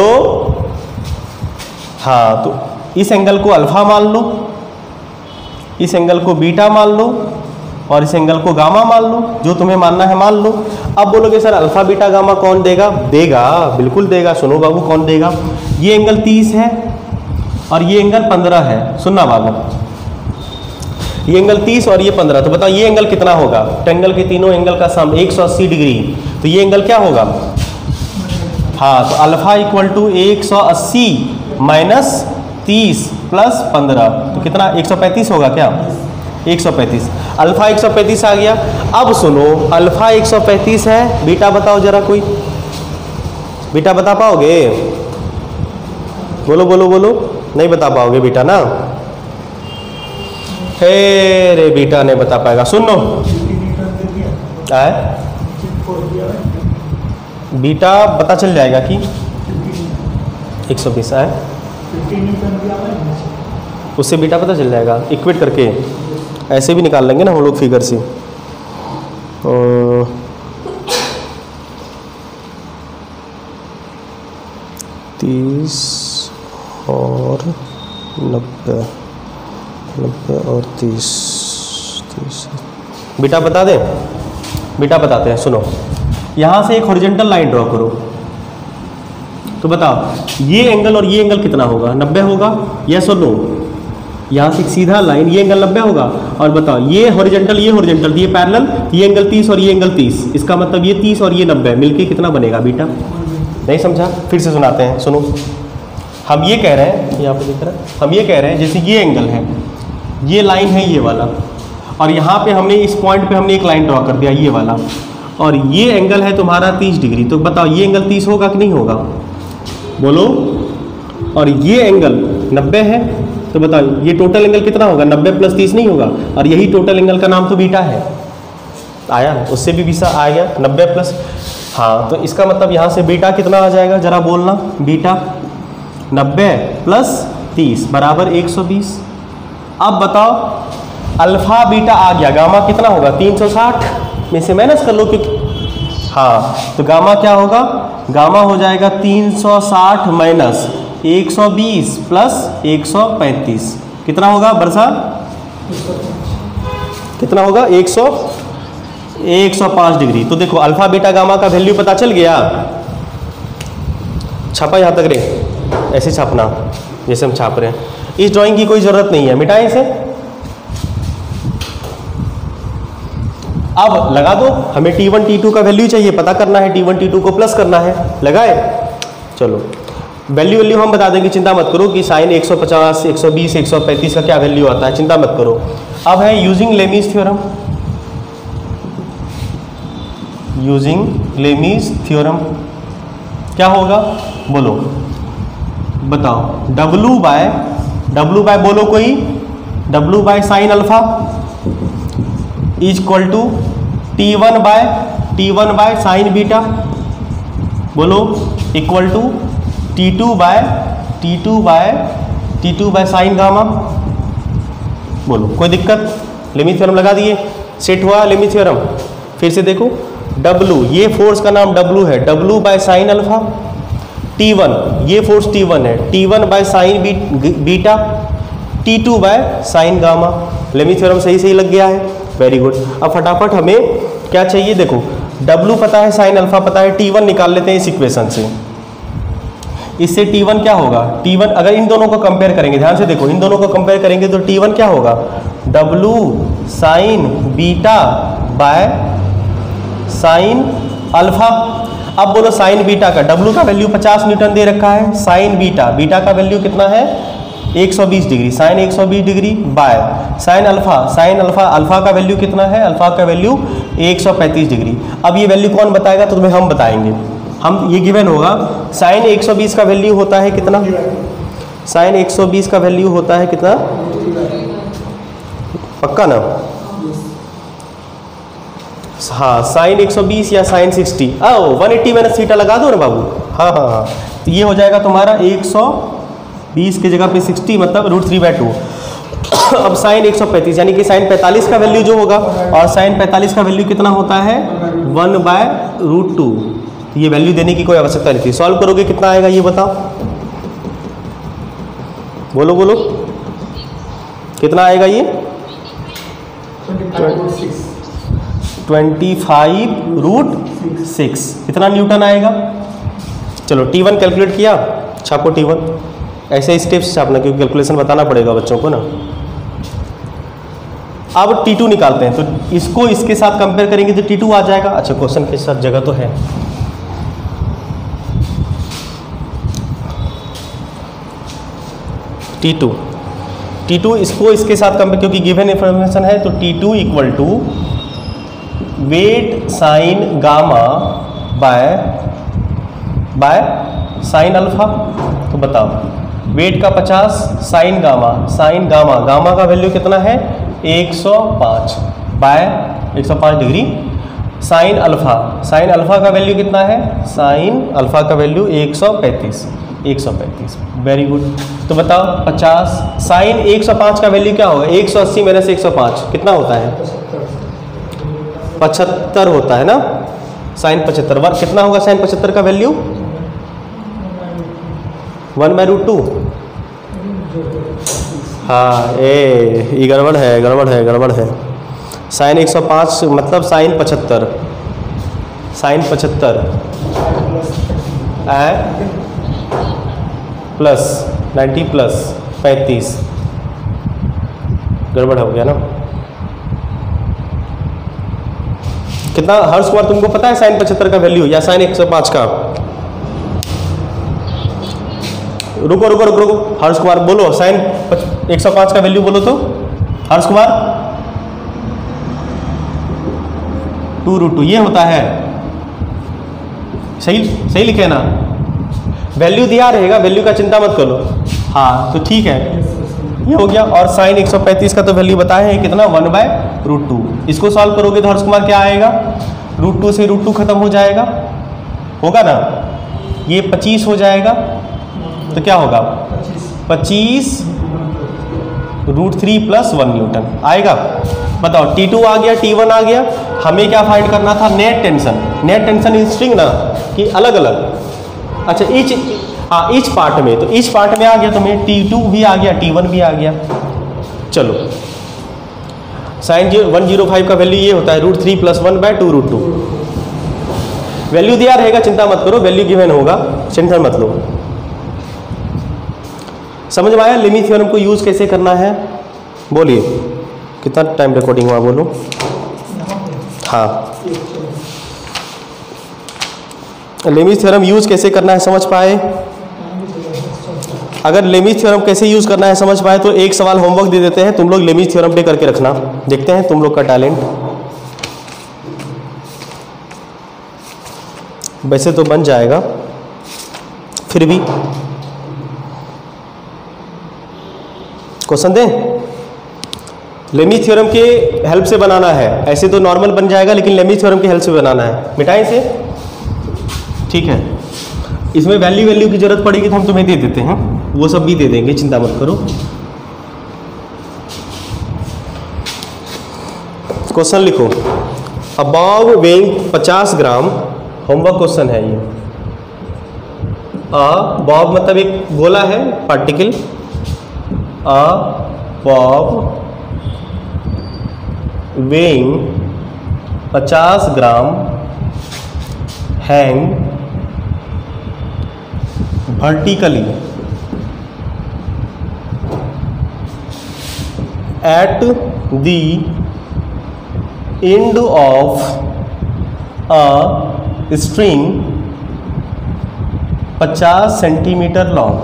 हाँ। तो इस एंगल को अल्फा मान लो, इस एंगल को बीटा मान लो, और इस एंगल को गामा मान लो, जो तुम्हें मानना है मान लो। अब बोलोगे सर अल्फा बीटा गामा कौन देगा? देगा, बिल्कुल देगा। सुनो बाबू, कौन देगा? ये एंगल 30 है और ये एंगल 15 है। सुनना बाबू, ये एंगल 30 और ये 15, तो बताओ ये एंगल कितना होगा? ट्रायंगल के तीनों एंगल का सम 180 डिग्री, तो ये एंगल क्या होगा? हाँ, तो alpha equal to 180 minus 30 plus 15, तो कितना? 135 होगा क्या? 135। अल्फा 135 आ गया। अब सुनो, अल्फा 135 है, बीटा बताओ जरा, कोई बीटा बता पाओगे? बोलो बोलो बोलो, नहीं बता पाओगे बीटा ना? हे रे, बीटा नहीं बता पाएगा। सुनो, बीटा पता चल जाएगा कि 120 है, उससे बीटा पता चल जाएगा। इक्वेट करके ऐसे भी निकाल लेंगे ना हम लोग फिगर से। 30 और 90 और 30 बीटा बता दें? बीटा बताते हैं। सुनो, यहाँ से एक हॉरिजॉन्टल लाइन ड्रॉ करो, तो बताओ ये एंगल और ये एंगल कितना होगा? 90 होगा, यस और नो? यहाँ से एक सीधा लाइन, ये एंगल 90 होगा, और बताओ ये हॉरिजॉन्टल, ये पैरेलल, ये एंगल 30 और ये एंगल 30, इसका मतलब ये 30 और ये 90 मिलके कितना बनेगा? बीटा। नहीं समझा? फिर से सुनाते हैं, सुनो। हम ये कह रहे हैं, यहाँ पे दिख रहा है, हम ये कह रहे हैं जैसे ये एंगल है, ये लाइन है ये वाला, और यहाँ पे हमने इस पॉइंट पे हमने एक लाइन ड्रॉ कर दिया ये वाला, और ये एंगल है तुम्हारा 30 डिग्री, तो बताओ ये एंगल 30 होगा कि नहीं होगा? बोलो। और ये एंगल 90 है, तो बताओ ये टोटल एंगल कितना होगा? 90 प्लस 30 नहीं होगा? और यही टोटल एंगल का नाम तो बीटा है। आया, उससे भी बीसा आ गया, 90 प्लस। हाँ, तो इसका मतलब यहाँ से बीटा कितना आ जाएगा? जरा बोलना। बीटा 90 प्लस 30 बराबर 120। अब बताओ, अल्फा बीटा आ गया, गामा कितना होगा? 360 में से माइनस कर लो, क्योंकि हाँ, तो गामा क्या होगा? गामा हो जाएगा 360 माइनस 120 प्लस 135, कितना होगा बरसा? कितना होगा? 105 डिग्री। तो देखो अल्फा बीटा गामा का वैल्यू पता चल गया। छापा यहाँ तक रे, ऐसे छापना जैसे हम छाप रहे हैं। इस ड्राइंग की कोई ज़रूरत नहीं है, मिटाएं इसे। अब लगा दो, हमें T1 T2 का वैल्यू चाहिए, पता करना है, T1 T2 को प्लस करना है, लगाए। चलो वैल्यू वैल्यू हम बता देंगे, चिंता मत करो कि साइन 150, 120, 135 का क्या वैल्यू आता है, चिंता मत करो। अब है using Lami's theorem. Using Lami's theorem क्या होगा बोलो, बताओ। W बाय बोलो कोई, W by sine alpha is equal to T1 by sine beta, बोलो equal to T2 by sine gamma, बोलो कोई दिक्कत। लेमीज थ्योरम लगा दिए, सेट हुआ लेमीज थ्योरम। फिर से देखो W, ये फोर्स का नाम W है, W by sine alpha, T1 ये फोर्स T1 है, T1 by sine beta, T2 by sine gamma. Lami's theorem सही लग गया है, वेरी गुड। अब फटाफट हमें क्या चाहिए, देखो W पता है, साइन अल्फा पता है, T1 निकाल लेते हैं इस इक्वेशन से। इससे T1 क्या होगा, T1 अगर इन दोनों को कंपेयर करेंगे, ध्यान से देखो, इन दोनों को कंपेयर करेंगे तो T1 क्या होगा, W sine beta by sine alpha. अब बोलो साइन बीटा का, W का वैल्यू 50 न्यूटन दे रखा है, साइन बीटा का वैल्यू कितना है 120 degree, sine 120 degree by sine alpha का वैल्यू कितना है, अल्फा का वैल्यू 135 डिग्री। अब ये वैल्यू कौन बताएगा, तो तुम्हें हम बताएंगे। हम ये गिवन होगा, साइन 120 का वैल्यू होता है कितना, साइन 120 का वैल्यू होता है कितना, पक्का ना, हाँ साइन 120 या साइन 60, 180 माइनस थीटा लगा दो ना बाबू, हाँ, तो ये हो जाएगा तुम्हारा 120 की जगह पे 60 मतलब √3/2। अब साइन 135 यानी कि साइन 45 का वैल्यू जो होगा, और साइन 45 का वैल्यू कितना होता है 1/√2। ये वैल्यू देने की कोई आवश्यकता नहीं थी। सॉल्व करोगे कितना आएगा ये बताओ, बोलो कितना आएगा ये 25√6 कितना न्यूटन आएगा। चलो T1 कैलकुलेट किया, छापो T1, ऐसे स्टेप्स छापना क्योंकि कैलकुलेशन बताना पड़ेगा बच्चों को ना। अब T2 निकालते हैं, तो इसको इसके साथ कंपेयर करेंगे तो T2 आ जाएगा। अच्छा क्वेश्चन के साथ जगह तो है, T2 इसको इसके साथ कंपेयर, क्योंकि गिवन इंफॉर्मेशन है, तो T2 equal to weight sine gamma by sine alpha. तो बताओ वेट का 50, साइन गामा का वैल्यू कितना है 105 बाय 105 डिग्री, साइन अल्फा का वैल्यू कितना है, साइन अल्फा का वैल्यू 135, वेरी गुड। तो बताओ 50 साइन 105 का वैल्यू क्या होगा, 180 माइनस 105 कितना होता है 75 होता है ना, साइन 75 कितना होगा, साइन 75 का वैल्यू 1/√2। हाँ ये गड़बड़ है। साइन 105 मतलब साइन 75 प्लस 90 प्लस 35, गड़बड़ हो गया ना। कितना हर स्क्वायर तुमको पता है साइन 75 का वैल्यू या साइन 105 का, रुको हर स्क्वायर बोलो, साइन 105 का वैल्यू बोलो तो हर स्क्वायर 2√2 ये होता है, सही लिखे ना, वैल्यू दिया रहेगा, वैल्यू का चिंता मत करो। हाँ तो ठीक है ये हो गया। और साइन 135 का तो वैल्यू बताया है कितना 1/√2। इसको सॉल्व करोगे तो हर स्क्वायर क्या आएगा, √2 से √2 खत्म हो जाएगा, होगा ना, ये 25 हो जाएगा, तो क्या होगा 25√3 + 1 न्यूटन आएगा। बताओ T2 आ गया, T1 आ गया, हमें क्या फाइंड करना था, नेट टेंशन इन स्ट्रिंग ना, कि अलग अलग, अच्छा ईच पार्ट में, तो ईच पार्ट में आ गया, तो मैं T2 भी आ गया, T1 भी आ गया। चलो साइन 105 का वैल्यू ये होता है √3 + 1/2√2। वैल्यू दिया रहेगा, चिंता मत करो, वैल्यू गिवन होगा, टेंशन मत लो। समझ में आया लेमीज थ्योरम को यूज कैसे करना है, बोलिए कितना टाइम रिकॉर्डिंग हुआ बोलो। हाँ लेमीज थ्योरम यूज कैसे करना है समझ पाए, अगर लेमीज थ्योरम कैसे यूज करना है समझ पाए तो एक सवाल होमवर्क दे देते हैं, तुम लोग लेमीज थ्योरम पे करके रखना, देखते हैं तुम लोग का टैलेंट। वैसे तो बन जाएगा, फिर भी क्वेश्चन दें। लेमीज थ्योरम के हेल्प से बनाना है, ऐसे तो नॉर्मल बन जाएगा लेकिन लेमीज थ्योरम की हेल्प से बनाना है। मिटाएं इसे, ठीक है। इसमें वैल्यू की जरूरत पड़ेगी तो हम तुम्हें दे देते हैं, वो सब भी दे देंगे, चिंता मत करो। क्वेश्चन लिखो, a bob weighing 50 gram, homework question है ये। बॉब मतलब एक गोला है, particle. Bob weighing 50 gram hang vertically at the end of a string 50 centimeter long.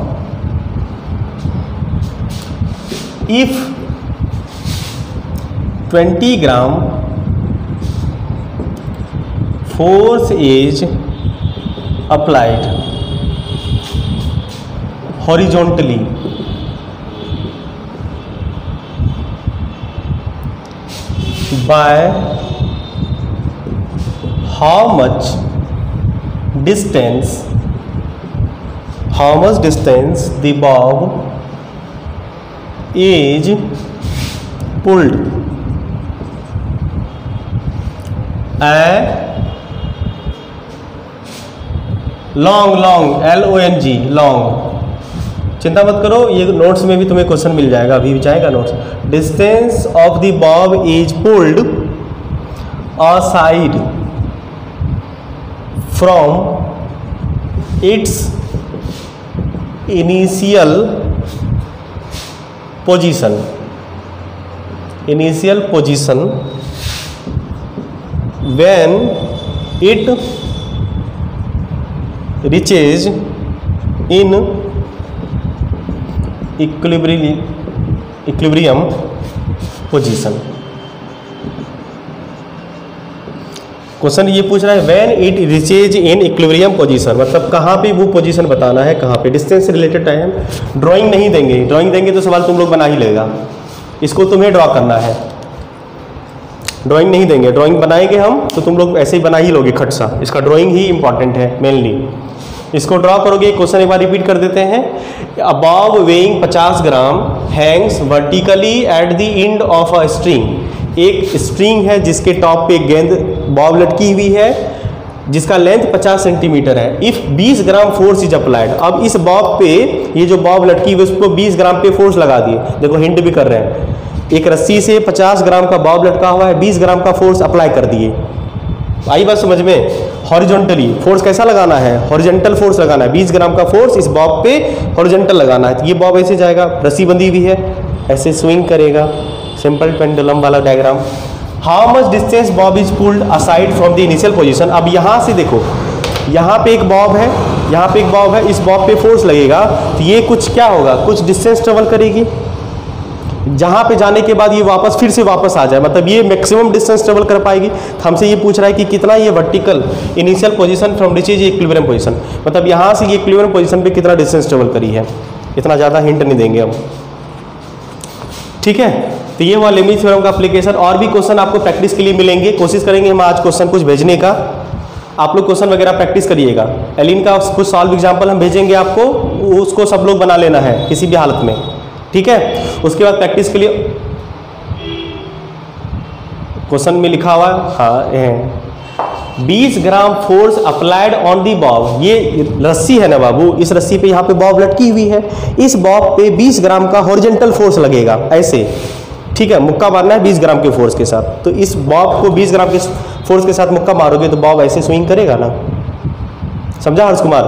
If 20 gram force is applied horizontally by how much distance the bob is pulled long long, चिंता मत करो, ये नोट्स में भी तुम्हें क्वेश्चन मिल जाएगा, अभी भी जाएगा notes. Distance of the bob is pulled aside from its initial position when it reaches in equilibrium position। Question ये पूछ रहा है when it reaches in equilibrium position, मतलब कहाँ पे वो पोजीशन बताना है, कहाँ पे। डिस्टेंस से रिलेटेड टाइम ड्राइंग नहीं देंगे, ड्राइंग देंगे तो सवाल तुम लोग बना ही लेगा, इसको तुम्हें ड्रॉ करना है। ड्राइंग नहीं देंगे, ड्राइंग बनाएंगे हम तो तुम लोग ऐसे ही बना ही लोगे खट सा, इसका ड्राइंग ही इंपॉर्टेंट है मेनली। इसको ड्रॉ करोगे, क्वेश्चन एक बार रिपीट कर देते हैं। A bob weighing 50 gram hangs vertically at the end of a string. एक स्ट्रिंग है जिसके टॉप पे गेंद बॉब लटकी हुई है जिसका लेंथ 50 सेंटीमीटर है। If 20 gram force is applied, अब इस बॉब पे, ये जो बॉब लटकी हुई उसको 20 ग्राम पे फोर्स लगा दिए। देखो हिंट भी कर रहे हैं, एक रस्सी से 50 ग्राम का बॉब लटका हुआ है, 20 ग्राम का फोर्स अप्लाई कर दिए। आई बात समझ में? हॉरिजॉन्टली फोर्स कैसा लगाना है, हॉरिजॉन्टल फोर्स लगाना है। 20 ग्राम का फोर्स इस बॉब पे हॉरिजॉन्टल लगाना है। तो ये बॉब ऐसे जाएगा, रस्सी बंधी हुई है, ऐसे स्विंग करेगा, सिंपल पेंडुलम वाला diagram. How much distance bob is pulled aside from the initial position. अब यहाँ से देखो, यहाँ पे एक बॉब है, यहाँ पे एक बॉब है, इस बॉब पे फोर्स लगेगा तो ये कुछ क्या होगा, कुछ डिस्टेंस ट्रेवल करेगी। जहाँ पे जाने के बाद ये वापस फिर से वापस आ जाए, मतलब ये मैक्सिमम डिस्टेंस ट्रेवल कर पाएगी। तो हमसे ये पूछ रहा है कि कितना ये vertical initial position from reaches equilibrium position, मतलब यहाँ से ये इक्विलिब्रियम पोजीशन पे कितना डिस्टेंस ट्रेवल करी है। इतना ज़्यादा हिंट नहीं देंगे हम, ठीक है। तो ये हुआ लेमीज थ्योरम का एप्लीकेशन। और भी क्वेश्चन आपको प्रैक्टिस के लिए मिलेंगे, कोशिश करेंगे हम आज क्वेश्चन कुछ भेजने का। आप लोग क्वेश्चन वगैरह प्रैक्टिस करिएगा। एलिन का कुछ सॉल्व एग्जाम्पल हम भेजेंगे आपको, उसको सब लोग बना लेना है किसी भी हालत में, ठीक है। उसके बाद प्रैक्टिस के लिए क्वेश्चन में लिखा हुआ हाँ 20 gram force applied on the bob. ये रस्सी है ना बाबू, इस रस्सी पे यहाँ पे बॉब लटकी हुई है, इस बॉब पे 20 ग्राम का हॉरिजॉन्टल फोर्स लगेगा ऐसे, ठीक है। मुक्का मारना है 20 ग्राम के फोर्स के साथ, तो इस बॉब को 20 ग्राम के फोर्स के साथ मुक्का मारोगे तो बॉब ऐसे स्विंग करेगा ना, समझा हर्ष कुमार?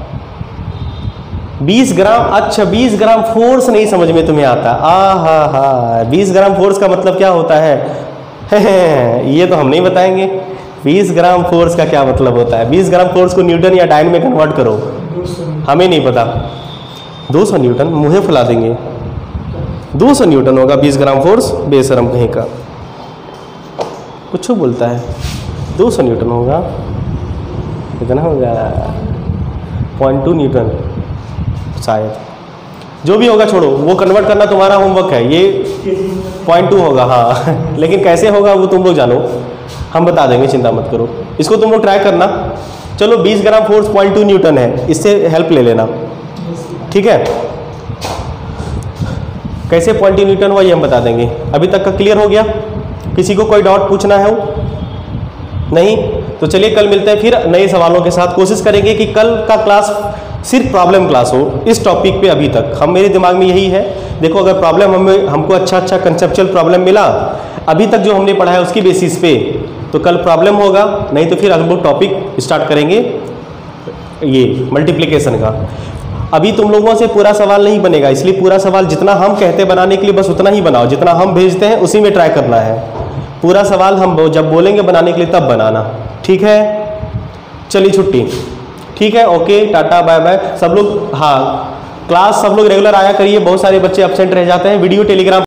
20 ग्राम, अच्छा 20 ग्राम फोर्स नहीं समझ में तुम्हें आता? हा 20 ग्राम फोर्स का मतलब क्या होता है ये तो हम नहीं बताएंगे। 20 ग्राम फोर्स का क्या मतलब होता है? 20 ग्राम फोर्स को न्यूटन या डायन में कन्वर्ट करो, हमें नहीं पता। 200 न्यूटन, मुँह फुला देंगे। 200 न्यूटन होगा 20 ग्राम फोर्स, बेशरम कहीं का, कुछ बोलता है। 200 न्यूटन होगा, कितना होगा 0.2 न्यूटन शायद, जो भी होगा छोड़ो, वो कन्वर्ट करना तुम्हारा होमवर्क है। ये 0.2 होगा हाँ लेकिन कैसे होगा वो तुम लोग जानो, हम बता देंगे, चिंता मत करो। इसको तुम लोग ट्राई करना। चलो 20 ग्राम फोर्स 0.2 न्यूटन है, इससे हेल्प ले लेना, ठीक है। कैसे 0.2 न्यूटन हुआ ये हम बता देंगे। अभी तक का क्लियर हो गया? किसी को कोई डाउट पूछना है वो? नहीं? तो चलिए कल मिलते हैं फिर नए सवालों के साथ। कोशिश करेंगे कि कल का क्लास सिर्फ प्रॉब्लम क्लास हो इस टॉपिक पे। अभी तक हम, मेरे दिमाग में यही है। देखो अगर प्रॉब्लम हमको अच्छा कंसेप्चुअल प्रॉब्लम मिला अभी तक जो हमने पढ़ा है उसकी बेसिस पे, तो कल प्रॉब्लम होगा, नहीं तो फिर हम लोग टॉपिक स्टार्ट करेंगे ये मल्टीप्लिकेशन का। अभी तुम लोगों से पूरा सवाल नहीं बनेगा, इसलिए पूरा सवाल जितना हम कहते हैं बनाने के लिए बस उतना ही बनाओ, जितना हम भेजते हैं उसी में ट्राई करना है। पूरा सवाल हम जब बोलेंगे बनाने के लिए तब बनाना, ठीक है। चलिए छुट्टी, ठीक है, ओके, टाटा बाय बाय सब लोग। हाँ, क्लास सब लोग रेगुलर आया करिए, बहुत सारे बच्चे एब्सेंट रह जाते हैं। Video Telegram